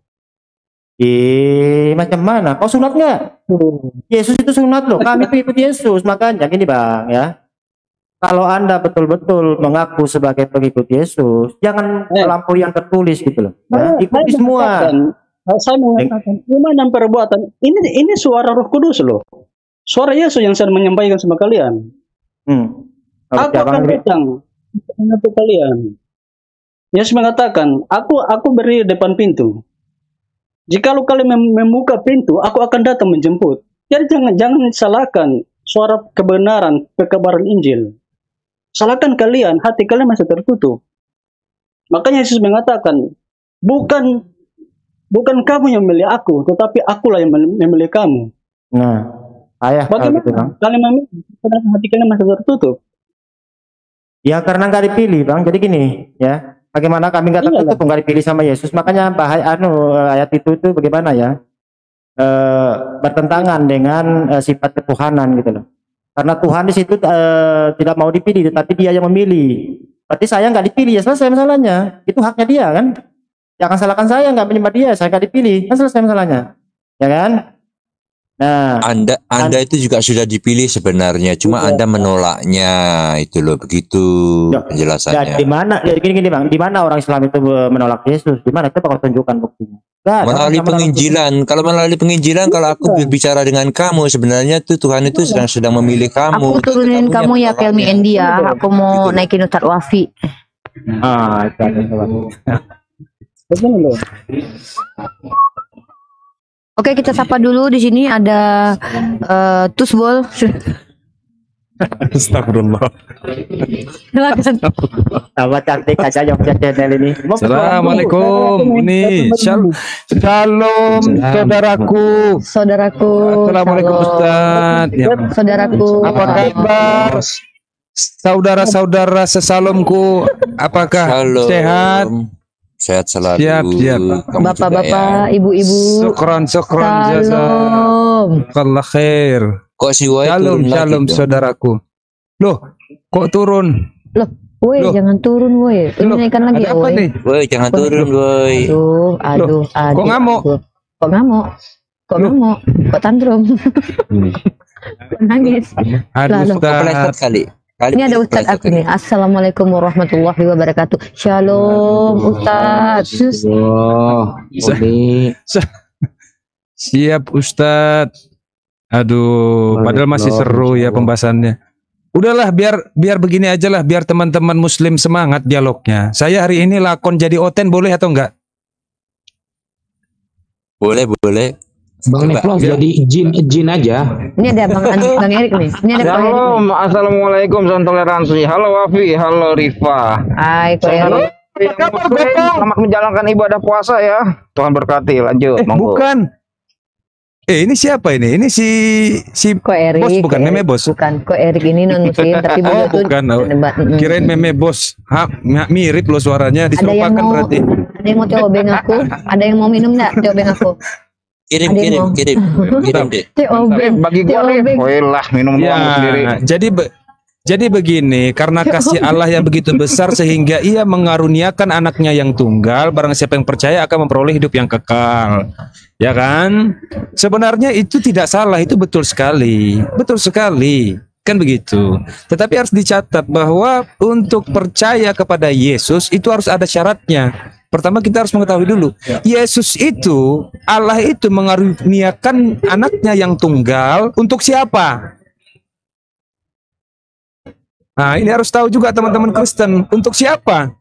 Eh, macam mana? Kau sunat nggak? Yesus itu sunat loh. Kami pengikut Yesus. Makanya gini bang ya. Kalau Anda betul-betul mengaku sebagai pengikut Yesus, jangan Eh. melampaui yang tertulis gitu loh. Ya, Saya- ikuti saya semua. mengatakan, Saya mengatakan iman dan perbuatan ini ini suara Roh Kudus loh. Suara Yesus yang sedang menyampaikan sama kalian. Hmm. Aku akan datang untuk mengetuk kalian. Yesus mengatakan, aku aku berdiri di depan pintu. Jikalau kalian mem- membuka pintu, aku akan datang menjemput. Jadi jangan jangan salahkan suara kebenaran, kebenaran Injil. Salahkan kalian, hati kalian masih tertutup. Makanya Yesus mengatakan, bukan bukan kamu yang memilih aku, tetapi akulah yang mem- memilih kamu. Nah, ayah kalau Bagaimana gitu bang. kalian memilih, karena hati kalian masih tertutup? Ya karena nggak dipilih bang. Jadi gini ya. Bagaimana kami nggak Iyalah. tertutup nggak dipilih sama Yesus? Makanya bahaya anu ayat itu tuh bagaimana ya? Eh, bertentangan dengan eh, sifat ketuhanan gitu loh. Karena Tuhan di situ eh, tidak mau dipilih, tetapi Dia yang memilih. Berarti saya nggak dipilih, ya selesai masalahnya. Itu haknya Dia kan. Jangan salahkan saya nggak menyembah Dia, saya nggak dipilih, kan selesai masalahnya, ya kan? Nah, Anda Anda itu juga sudah dipilih sebenarnya, cuma Iya. Anda menolaknya, itu loh, begitu Ya, ya penjelasannya. di mana? Ya gini gini bang, di mana orang Islam itu menolak Yesus? Di mana? Coba kau tunjukkan buktinya. Nggak ada, Melalui orang Islam menolak penginjilan, kalau melalui penginjilan, kalau aku berbicara dengan kamu, sebenarnya tuh Tuhan itu sedang sedang memilih kamu. Aku turunin Kamunya kamu ya menolaknya. Pelmi India. Aku mau Gitu. naikin Ustadz Wafi. Yesus. Ah, itu ada coba. Bagaimana loh? Oke, kita sapa dulu. Di sini ada eh, Tusbol. Astagfirullah. Silakan. Tambah cantik aja yang punya channel ini. Mau Assalamualaikum. Ini syal shalom saudaraku. Saudaraku. Assalamualaikum Shalom. Ustaz. Ya. Saudaraku. Apa kabar? Saudara-saudara sesalomku, apakah Shalom. sehat? Sehat selalu. Siap, siap. Kamu juga Bapak-bapak, ya. ibu-ibu. Syukron, syukron jasa. Shalom. Allah khair. Kok si Wai Shalom, turun lagi shalom dong? saudaraku. Loh, kok turun? Woi, Loh. jangan turun, woi. Ini Loh, naikkan lagi, ada apa woi. nih? Woi, jangan turun, woi. Aduh, aduh, aduh. kok ngamuk? aduh. Kok ngamuk? Kok Loh. ngamuk? Kok tantrum? Kok nangis? Aduh, Lalu. Kok kepleset Ustaz. kali? Kali Ini ada Ustadz aku nih. Assalamualaikum warahmatullahi wabarakatuh. Shalom, Ustadz. Oh, siap Ustadz. Aduh, padahal masih seru ya pembahasannya. Udahlah, biar biar begini aja lah, biar teman-teman Muslim semangat dialognya. Saya hari ini lakon jadi oten, boleh atau enggak? Boleh, boleh. Bang Niklas Coba. jadi jin jin aja. Ini ada Bang Andi, Bang Erik nih. Ini ada Bang Erik. Shalom, assalamualaikum, salam toleransi. Halo Wafi, halo Rifa. Hai, Ko Halo, Erik. yang Muslim, selamat menjalankan ibadah puasa ya. Tuhan berkati. Lanjut, Eh, monggo. bukan. Eh, ini siapa ini? Ini si si Ko Erik. Bos bukan Ko meme Erik. bos. Bukan, Ko Erik ini non muslim tapi Oh, beliau tuh bukan. Oh. debat. Mm-mm. Kirain meme bos. Ha, mi- mirip loh suaranya, Ada yang diserupakan mau berarti. ada yang mau teobeng aku? Ada yang mau minum enggak teobeng aku? Kirim, Ada yang kirim, mau? kirim. Kirim deh. Teobeng. Bagi gua nih, Teobeng. woi lah minum Ya, doang sendiri. jadi be- jadi begini, karena kasih Allah yang begitu besar sehingga ia mengaruniakan anaknya yang tunggal, barang siapa yang percaya akan memperoleh hidup yang kekal. Ya kan? Sebenarnya itu tidak salah, itu betul sekali. Betul sekali. Kan begitu. Tetapi harus dicatat bahwa untuk percaya kepada Yesus itu harus ada syaratnya. Pertama kita harus mengetahui dulu, Yesus itu, Allah itu mengaruniakan anaknya yang tunggal untuk siapa? Nah, ini harus tahu juga teman-teman Kristen, untuk siapa?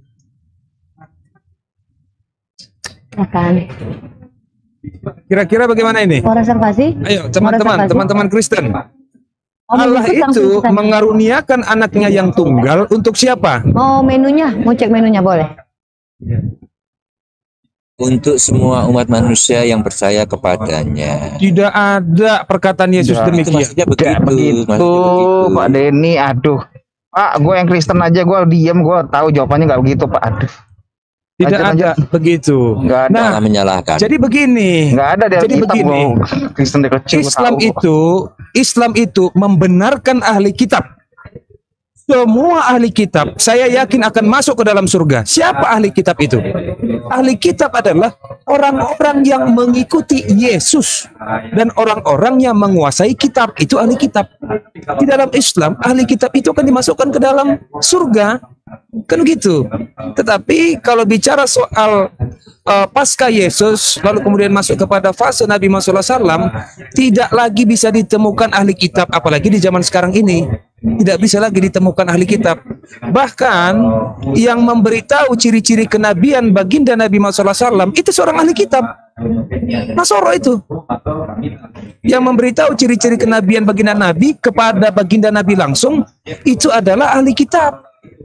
Ya kan. Kira-kira bagaimana ini? Mau reservasi? Ayo, teman-teman, reservasi? teman-teman Kristen. Oh, Allah menyebut langsung itu Ustaz. mengaruniakan anaknya yang tunggal untuk siapa? Oh, menunya, mau cek menunya boleh? Untuk semua umat manusia yang percaya kepadanya. Tidak ada perkataan Yesus Tidak. Itu demikian. maksudnya Tidak begitu, begitu, maksudnya begitu. Pak Denny. Aduh, Pak, gue yang Kristen aja, gue diem, gue tahu jawabannya nggak begitu, Pak. Aduh, Tidak Lanjut, ada begitu. nggak ada, Nah, Jangan menyalahkan. jadi begini. nggak ada di Jadi Alkitab. begini. Gua Kristen dari kecil, gua Islam tahu. itu, Islam itu membenarkan ahli kitab. Semua ahli kitab, saya yakin akan masuk ke dalam surga. Siapa ahli kitab itu? Ahli kitab adalah orang-orang yang mengikuti Yesus dan orang-orang yang menguasai kitab. Itu ahli kitab. Di dalam Islam, ahli kitab itu akan dimasukkan ke dalam surga. Kan gitu. Tetapi kalau bicara soal uh, pasca Yesus, lalu kemudian masuk kepada fase Nabi Muhammad shallallahu alaihi wasallam, tidak lagi bisa ditemukan ahli kitab, apalagi di zaman sekarang ini. Tidak bisa lagi ditemukan ahli kitab. Bahkan yang memberitahu ciri-ciri kenabian baginda Nabi Muhammad shallallahu alaihi wasallam itu seorang ahli kitab. Nasoro itu yang memberitahu ciri-ciri kenabian baginda Nabi kepada baginda Nabi langsung, itu adalah ahli kitab.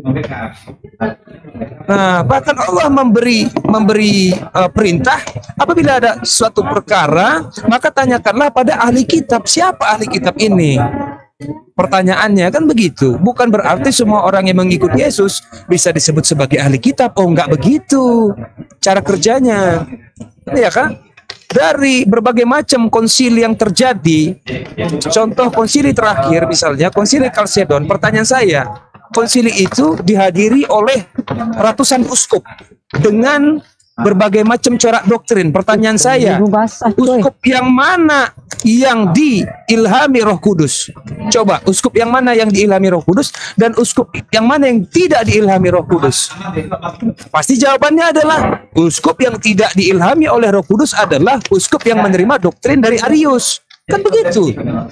Nah, bahkan Allah memberi memberi uh, perintah, apabila ada suatu perkara, maka tanyakanlah pada ahli kitab. Siapa ahli kitab ini? Pertanyaannya kan begitu. Bukan berarti semua orang yang mengikuti Yesus bisa disebut sebagai ahli kitab. Oh, enggak begitu cara kerjanya. Ya kan? Dari berbagai macam konsili yang terjadi, contoh konsili terakhir misalnya konsili Kalsedon, pertanyaan saya, konsili itu dihadiri oleh ratusan uskup dengan berbagai macam corak doktrin. Pertanyaan saya, uskup yang mana yang diilhami Roh Kudus? Coba, uskup yang mana yang diilhami Roh Kudus dan uskup yang mana yang tidak diilhami Roh Kudus? Pasti jawabannya adalah uskup yang tidak diilhami oleh Roh Kudus adalah uskup yang menerima doktrin dari Arius. Kan begitu?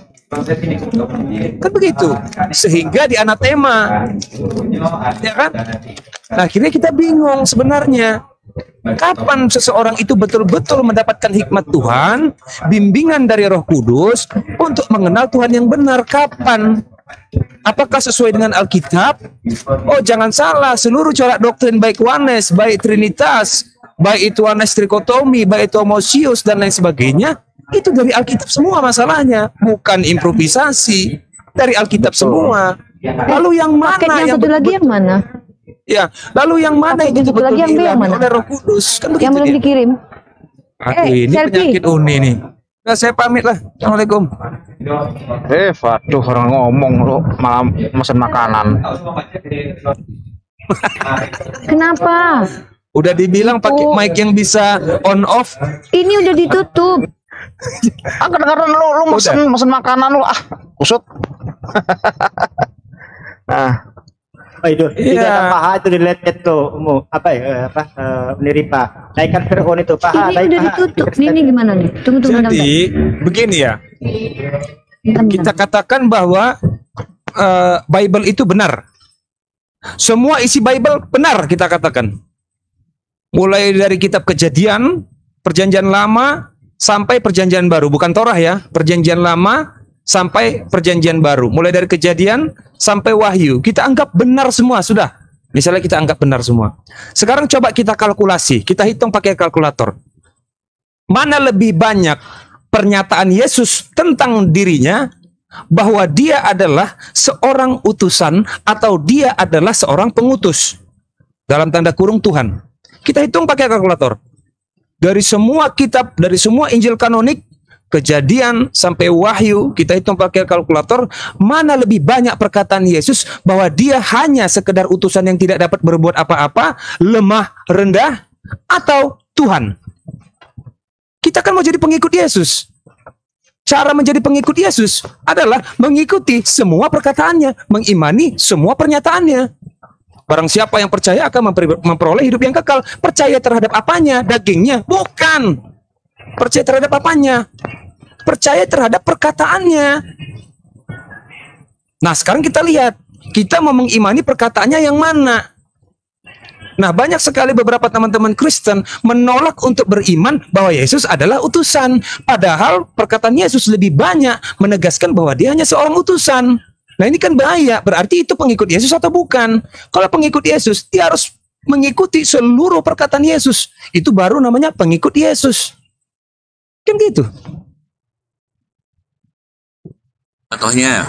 Kan begitu, sehingga di anatema, ya kan? Nah, akhirnya kita bingung sebenarnya. Kapan seseorang itu betul-betul mendapatkan hikmat Tuhan, bimbingan dari Roh Kudus untuk mengenal Tuhan yang benar? Kapan? Apakah sesuai dengan Alkitab? Oh, jangan salah, seluruh corak doktrin baik Oneness, baik Trinitas, baik itu Oneness Trikotomi, baik itu Homousius dan lain sebagainya, itu dari Alkitab semua masalahnya, bukan improvisasi, dari Alkitab semua. Lalu yang mana Paket yang yang satu lagi yang mana? Ya, lalu yang mana Paket yang yang satu lagi yang B yang mana? oleh Roh Kudus? Kan Yang begitu belum dia. dikirim. Aduh, Eh, ini selfie. penyakit Uni nih. Nah, saya pamit lah. Assalamualaikum. Eh, waduh, orang ngomong lu malah mesen makanan. Kenapa? Udah dibilang pakai mic yang bisa on off. Ini udah ditutup. Ah, kedengaran lu lu mesen mesen makanan lu, ah, kusut. Nah, Oh itu, Iya. tidak ada paha itu related tuh, mu apa ya, eh, apa eh, menirupa. Naikan Fir'aun itu paha, Ini naik udah paha. ditutup. Ini, ini gimana nih? Tunggu tunggu bentar, Jadi, begini ya. bentar. Kita katakan bahwa eh, Bible itu benar. Semua isi Bible benar kita katakan. Mulai dari kitab Kejadian, Perjanjian Lama sampai Perjanjian Baru, bukan Torah ya, Perjanjian Lama sampai Perjanjian Baru. Mulai dari Kejadian sampai Wahyu, kita anggap benar semua sudah. Misalnya kita anggap benar semua. Sekarang coba kita kalkulasi, kita hitung pakai kalkulator. Mana lebih banyak pernyataan Yesus tentang dirinya bahwa dia adalah seorang utusan atau dia adalah seorang pengutus dalam tanda kurung Tuhan. Kita hitung pakai kalkulator. Dari semua kitab, dari semua Injil kanonik, Kejadian sampai Wahyu, kita hitung pakai kalkulator, mana lebih banyak perkataan Yesus bahwa dia hanya sekedar utusan yang tidak dapat berbuat apa-apa, lemah, rendah, atau Tuhan. Kita kan mau jadi pengikut Yesus. Cara menjadi pengikut Yesus adalah mengikuti semua perkataannya, mengimani semua pernyataannya. Barang siapa yang percaya akan memperoleh hidup yang kekal. Percaya terhadap apanya? Dagingnya? Bukan. Percaya terhadap apanya? Percaya terhadap perkataannya. Nah, sekarang kita lihat, kita mau mengimani perkataannya yang mana? Nah, banyak sekali beberapa teman-teman Kristen menolak untuk beriman bahwa Yesus adalah utusan. Padahal perkataan Yesus lebih banyak menegaskan bahwa dia hanya seorang utusan. Nah, ini kan bahaya. Berarti itu pengikut Yesus atau bukan? Kalau pengikut Yesus, dia harus mengikuti seluruh perkataan Yesus. Itu baru namanya pengikut Yesus. Kan gitu. Contohnya?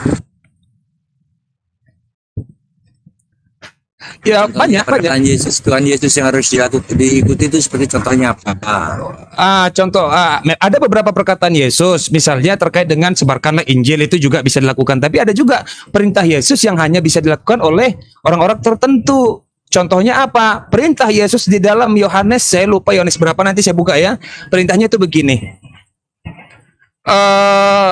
Ya, Contohnya banyak, perkataan banyak. Yesus, Tuhan Yesus yang harus dilakukan, diikuti itu seperti contohnya apa? Ah, contoh, ah, me- ada beberapa perkataan Yesus, misalnya terkait dengan sebarkanlah Injil, itu juga bisa dilakukan. Tapi ada juga perintah Yesus yang hanya bisa dilakukan oleh orang-orang tertentu. Contohnya apa? Perintah Yesus di dalam Yohanes, saya lupa Yohanes berapa, nanti saya buka ya. Perintahnya itu begini. Eh,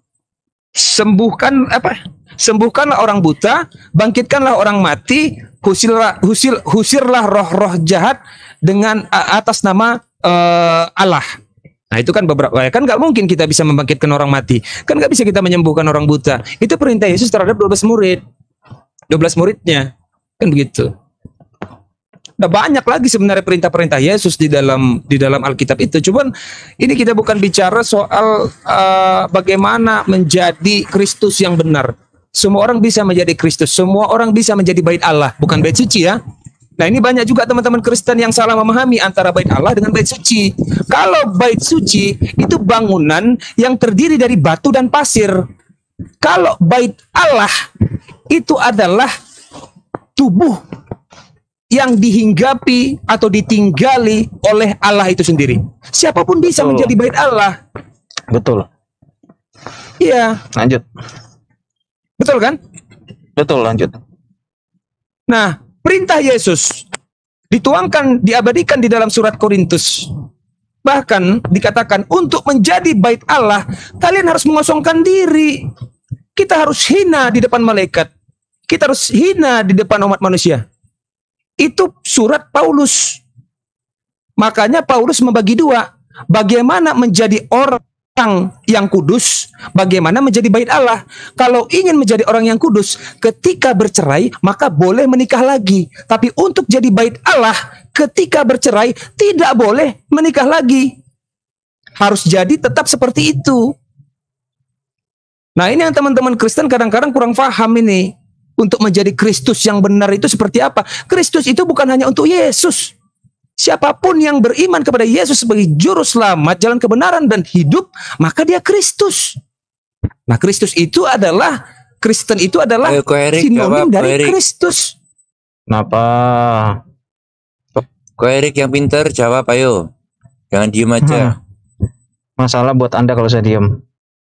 sembuhkan apa? Sembuhkanlah orang buta, bangkitkanlah orang mati, husirlah, husir, husirlah roh-roh jahat dengan uh, atas nama uh, Allah. Nah, itu kan beberapa, ya kan nggak mungkin kita bisa membangkitkan orang mati, kan nggak bisa kita menyembuhkan orang buta. Itu perintah Yesus terhadap dua belas murid, dua belas muridnya, kan begitu. Nah, banyak lagi sebenarnya perintah-perintah Yesus di dalam di dalam Alkitab itu. Cuman ini kita bukan bicara soal uh, bagaimana menjadi Kristus yang benar. Semua orang bisa menjadi Kristus, semua orang bisa menjadi bait Allah, bukan bait suci ya. Nah, ini banyak juga teman-teman Kristen yang salah memahami antara bait Allah dengan bait suci. Kalau bait suci itu bangunan yang terdiri dari batu dan pasir. Kalau bait Allah itu adalah tubuh yang dihinggapi atau ditinggali oleh Allah itu sendiri. Siapapun bisa Betul. menjadi bait Allah. Betul. Iya, Lanjut. betul kan? Betul, lanjut. Nah, perintah Yesus dituangkan, diabadikan di dalam surat Korintus. Bahkan dikatakan untuk menjadi bait Allah, kalian harus mengosongkan diri. Kita harus hina di depan malaikat. Kita harus hina di depan umat manusia. Itu surat Paulus. Makanya Paulus membagi dua. Bagaimana menjadi orang yang kudus, bagaimana menjadi bait Allah. Kalau ingin menjadi orang yang kudus, ketika bercerai, maka boleh menikah lagi. Tapi untuk jadi bait Allah, ketika bercerai, tidak boleh menikah lagi. Harus jadi tetap seperti itu. Nah, ini yang teman-teman Kristen kadang-kadang kurang paham ini. Untuk menjadi Kristus yang benar itu seperti apa? Kristus itu bukan hanya untuk Yesus. Siapapun yang beriman kepada Yesus sebagai juru selamat, jalan kebenaran dan hidup, maka dia Kristus. Nah, Kristus itu adalah, Kristen itu adalah Ayo, Ko Erik, sinonim jawab, Ko dari Erik. Kristus. Kenapa? Ko Erik yang pinter jawab, ayo. Jangan diem aja. Masalah buat Anda kalau saya diam.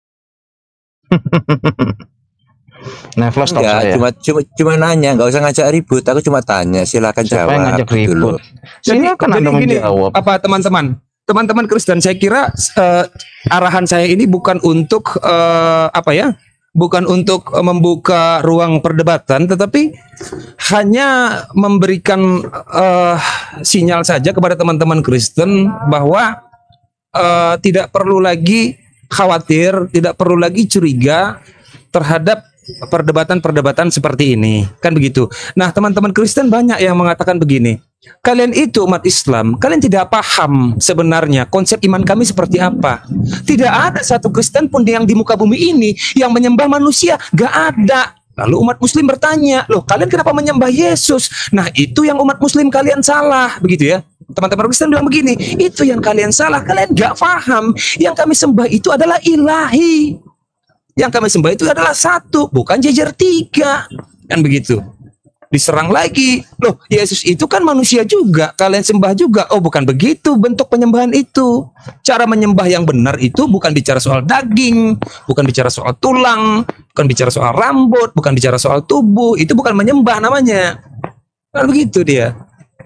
Neflos stop Enggak, saya. cuma, cuma cuma nanya, nggak usah ngajak ribut. Aku cuma tanya, silakan Siapa jawab. yang ngajak gitu loh. ribut? Silakan Anda gini, menjawab. apa teman-teman? Teman-teman Kristen, saya kira eh, arahan saya ini bukan untuk eh, apa ya? Bukan untuk eh, membuka ruang perdebatan, tetapi hanya memberikan eh, sinyal saja kepada teman-teman Kristen bahwa eh, tidak perlu lagi khawatir, tidak perlu lagi curiga terhadap perdebatan-perdebatan seperti ini, kan begitu. Nah, teman-teman Kristen banyak yang mengatakan begini, kalian itu umat Islam, kalian tidak paham sebenarnya konsep iman kami seperti apa. Tidak ada satu Kristen pun yang di muka bumi ini yang menyembah manusia, gak ada. Lalu umat Muslim bertanya, loh kalian kenapa menyembah Yesus? Nah, itu yang umat Muslim kalian salah, begitu ya. Teman-teman Kristen bilang begini, itu yang kalian salah, kalian gak paham. Yang kami sembah itu adalah ilahi. Yang kami sembah itu adalah satu, bukan jajar tiga. Kan begitu. Diserang lagi. Loh, Yesus itu kan manusia juga. Kalian sembah juga. Oh, bukan begitu bentuk penyembahan itu. Cara menyembah yang benar itu bukan bicara soal daging, bukan bicara soal tulang, bukan bicara soal rambut, bukan bicara soal tubuh. Itu bukan menyembah namanya. Kan begitu dia.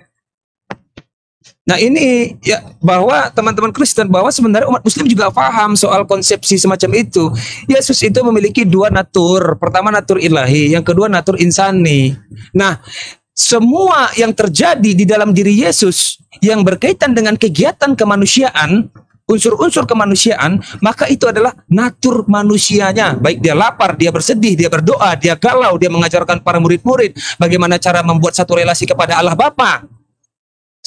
Nah, ini ya bahwa teman-teman Kristen, bahwa sebenarnya umat Muslim juga paham soal konsepsi semacam itu. Yesus itu memiliki dua natur. Pertama natur ilahi, yang kedua natur insani. Nah, semua yang terjadi di dalam diri Yesus yang berkaitan dengan kegiatan kemanusiaan, unsur-unsur kemanusiaan, maka itu adalah natur manusianya. Baik dia lapar, dia bersedih, dia berdoa, dia galau, dia mengajarkan para murid-murid bagaimana cara membuat satu relasi kepada Allah Bapa.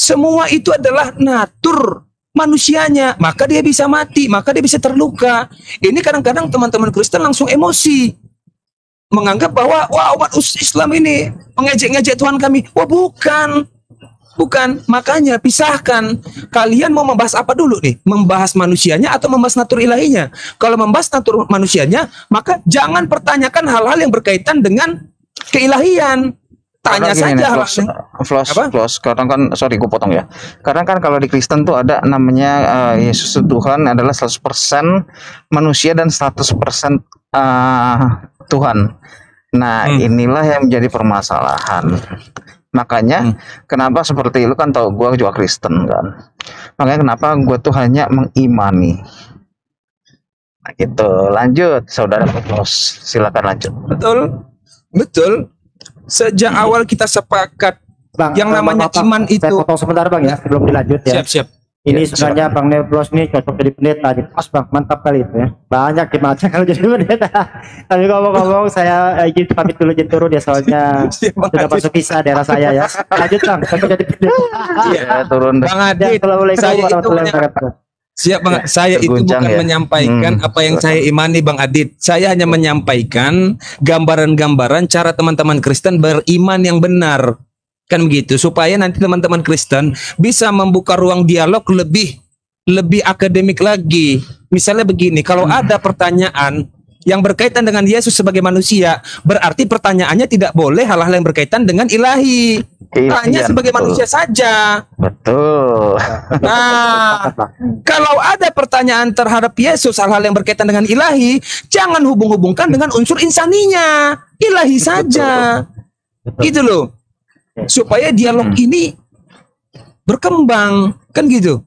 Semua itu adalah natur manusianya, maka dia bisa mati, maka dia bisa terluka. Ini kadang-kadang teman-teman Kristen langsung emosi, menganggap bahwa wah umat Islam ini mengejek-ngejek Tuhan kami. Wah bukan, bukan. Makanya pisahkan. Kalian mau membahas apa dulu nih? Membahas manusianya atau membahas natur ilahinya? Kalau membahas natur manusianya, maka jangan pertanyakan hal-hal yang berkaitan dengan keilahian. Tanya Karena gini nih, saja Flos, hal-hal. Flos, Apa? Flos, kadang kan, sorry gue potong ya. Kadang kan kalau di Kristen tuh ada namanya eh, Yesus itu Tuhan adalah seratus persen manusia dan seratus persen eh, Tuhan. Nah, Hmm. inilah yang menjadi permasalahan. Makanya Hmm. kenapa seperti itu kan, tau gue juga Kristen kan. Makanya kenapa gue tuh hanya mengimani. Nah, gitu. Lanjut, saudara Flos, silakan lanjut. Betul, betul. Sejak awal kita sepakat Bang, yang eh, namanya maaf, Bang. iman Saya itu. potong sebentar Bang ya, sebelum dilanjut ya. Siap, siap. Ini Ya, sebenarnya Bang Neflos nih cocok jadi pendeta. Jadi pas Bang, mantap kali itu ya. Banyak gimana kalau jadi pendeta. Tapi ngomong-ngomong saya eh, izin pamit dulu izin turun ya, soalnya Siap, Bang sudah Adit. masuk visa daerah saya ya. Lanjut Bang, saya jadi pendeta. Ya, turun deh. Bang Ya, Adit, Assalamualaikum saya itu warahmatullahi menyam- wabarakatuh. siap Bang. Saya itu terguncang bukan ya. menyampaikan Hmm. apa yang saya imani, Bang Adit. Saya hanya menyampaikan gambaran-gambaran cara teman-teman Kristen beriman yang benar. Kan begitu, supaya nanti teman-teman Kristen bisa membuka ruang dialog lebih lebih akademik lagi. Misalnya begini, kalau ada pertanyaan yang berkaitan dengan Yesus sebagai manusia, berarti pertanyaannya tidak boleh hal-hal yang berkaitan dengan ilahi. Tanya Iya, sebagai betul. manusia saja. Betul. Nah, kalau ada pertanyaan terhadap Yesus hal-hal yang berkaitan dengan ilahi, jangan hubung-hubungkan dengan unsur insaninya, ilahi saja. Gitu loh. Supaya dialog ini berkembang, kan gitu.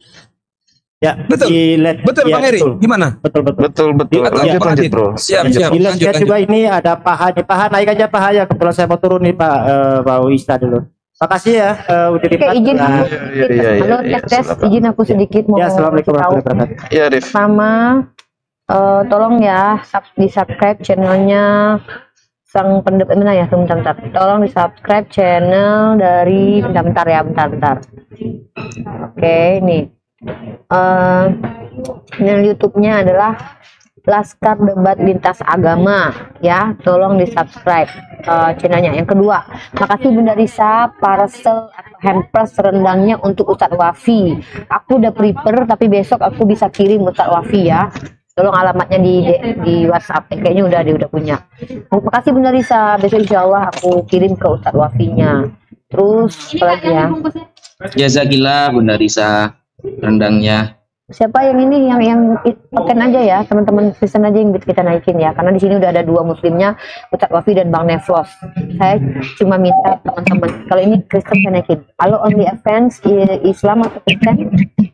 Ya, Betul. di-let- Betul, ya, Bang Eri. betul. Gimana? Betul betul. Betul, betul. Iya, Lanjut, Bang lanjut, Adit. bro. Siap, Lanjut. siap. Di Lanjut, lihat lanjut. juga ini ada paha nih, paha naik aja paha ya. Kebetulan saya mau turun nih Pak, eh, Bau Ista dulu. Makasih ya, eh, udah Oke, dipat. izin Nah, aku iya, sedikit. iya, iya, Halo, iya, tes tes. silakan. Izin aku sedikit mau ya, assalamualaikum kasih tahu. warahmatullahi wabarakatuh. Iya, Rif. Mama, eh, tolong ya sub, di subscribe channelnya sang pendep eh, mana ya, bentar, bentar. Tolong di subscribe channel dari bentar, bentar ya, bentar, bentar. Oke, ini eh channel YouTube-nya adalah Laskar Debat Lintas Agama ya, tolong di subscribe eh, channelnya. Yang kedua, makasih Bunda Risa parcel atau hampers rendangnya untuk Ustadz Wafi. Aku udah prepare tapi besok aku bisa kirim Ustadz Wafi ya. Tolong alamatnya di di WhatsApp, kayaknya udah dia udah punya. Terima kasih Bunda Risa, besok insya Allah aku kirim ke Ustadz Wafinya. Terus apa lagi ya? Jazakillah Bunda Risa rendangnya. Siapa yang ini yang yang pakai aja ya, teman-teman Kristen aja yang kita naikin ya, karena di sini udah ada dua muslimnya, Ustadz Wafi dan Bang Neflos. Saya cuma minta teman-teman kalau ini Kristen saya naikin. Halo Only Fans Islam atau Kristen?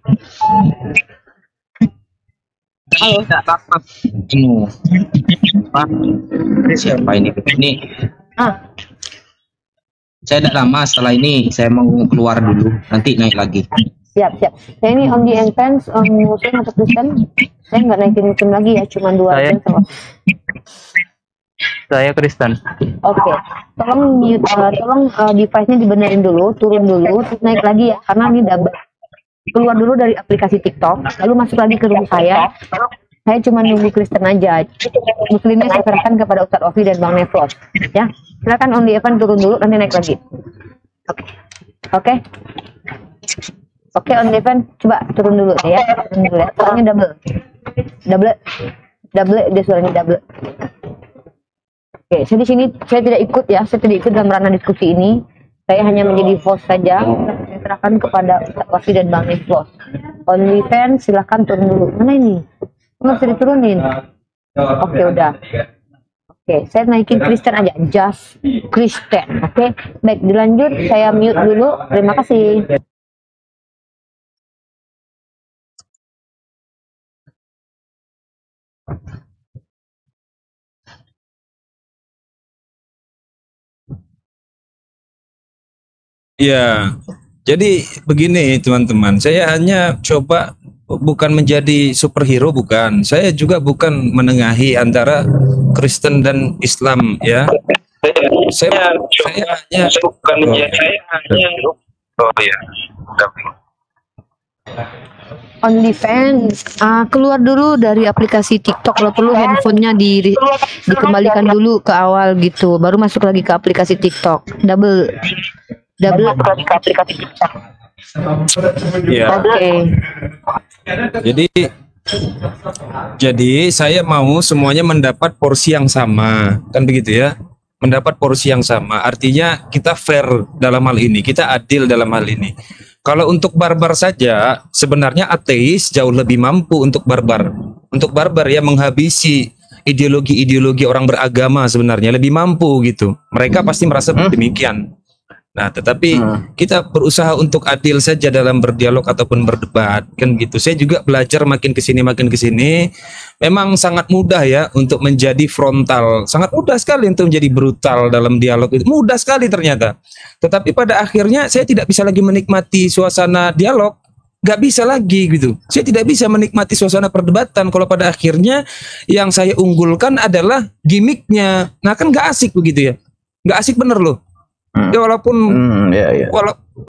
Halo. Ini Pak, siapa ini? Ini Ah, saya tidak lama setelah ini saya mau keluar dulu, nanti naik lagi. siap siap. Saya ini Only Fans um, Muslim atau Kristen? Saya nggak naikin Muslim lagi ya, cuma dua Saya- aja sama. Saya Kristen. Oke, tolong mute, uh, tolong uh, device-nya dibenerin dulu, turun dulu, terus naik lagi ya, karena ini double. Keluar dulu dari aplikasi TikTok, lalu masuk lagi ke rumah saya. Saya cuma nunggu Kristen aja. Muslimnya saya serahkan kepada Ustadz Wafi dan Bang Neflos. Ya, silakan Only Evan turun dulu, nanti naik lagi. Oke, oke, oke Only Evan, coba turun dulu ya, turun dulu ya. Suaranya double, double, double, dia suaranya double. Oke, saya di sini saya tidak ikut ya, saya tidak ikut dalam ranah diskusi ini. Saya hanya menjadi host saja. Saya serahkan kepada Ustadz Wafi dan Bang Neflos. Only fans silahkan turun dulu. Mana ini? Nggak bisa diturunin. Oke udah. Oke, saya naikin Kristen aja, just Kristen. Oke, baik dilanjut. Saya mute dulu. Terima kasih. Ya, jadi begini teman-teman, saya hanya coba bukan menjadi superhero, bukan. Saya juga bukan menengahi antara Kristen dan Islam, ya. Saya, saya hanya bukan menjadi. Oh ya. OnlyFans, uh, keluar dulu dari aplikasi TikTok, kalau perlu handphonenya di, dikembalikan dulu ke awal gitu, baru masuk lagi ke aplikasi TikTok. Double, double lagi ke aplikasi TikTok. Ya. Oke. Okay. Jadi, jadi saya mau semuanya mendapat porsi yang sama, kan begitu ya? Mendapat porsi yang sama, artinya kita fair dalam hal ini, kita adil dalam hal ini. Kalau untuk barbar saja, sebenarnya ateis jauh lebih mampu untuk barbar. Untuk barbar ya menghabisi ideologi-ideologi orang beragama sebenarnya lebih mampu gitu. Mereka pasti merasa demikian. Nah, tetapi kita berusaha untuk adil saja dalam berdialog ataupun berdebat, kan gitu. Saya juga belajar makin kesini makin kesini. Memang sangat mudah ya untuk menjadi frontal, sangat mudah sekali untuk menjadi brutal dalam dialog itu. Mudah sekali ternyata. Tetapi pada akhirnya saya tidak bisa lagi menikmati suasana dialog, nggak bisa lagi gitu. Saya tidak bisa menikmati suasana perdebatan kalau pada akhirnya yang saya unggulkan adalah gimmicknya. Nah kan nggak asik begitu ya, nggak asik bener loh. Ya walaupun Hmm, ya, ya. wala-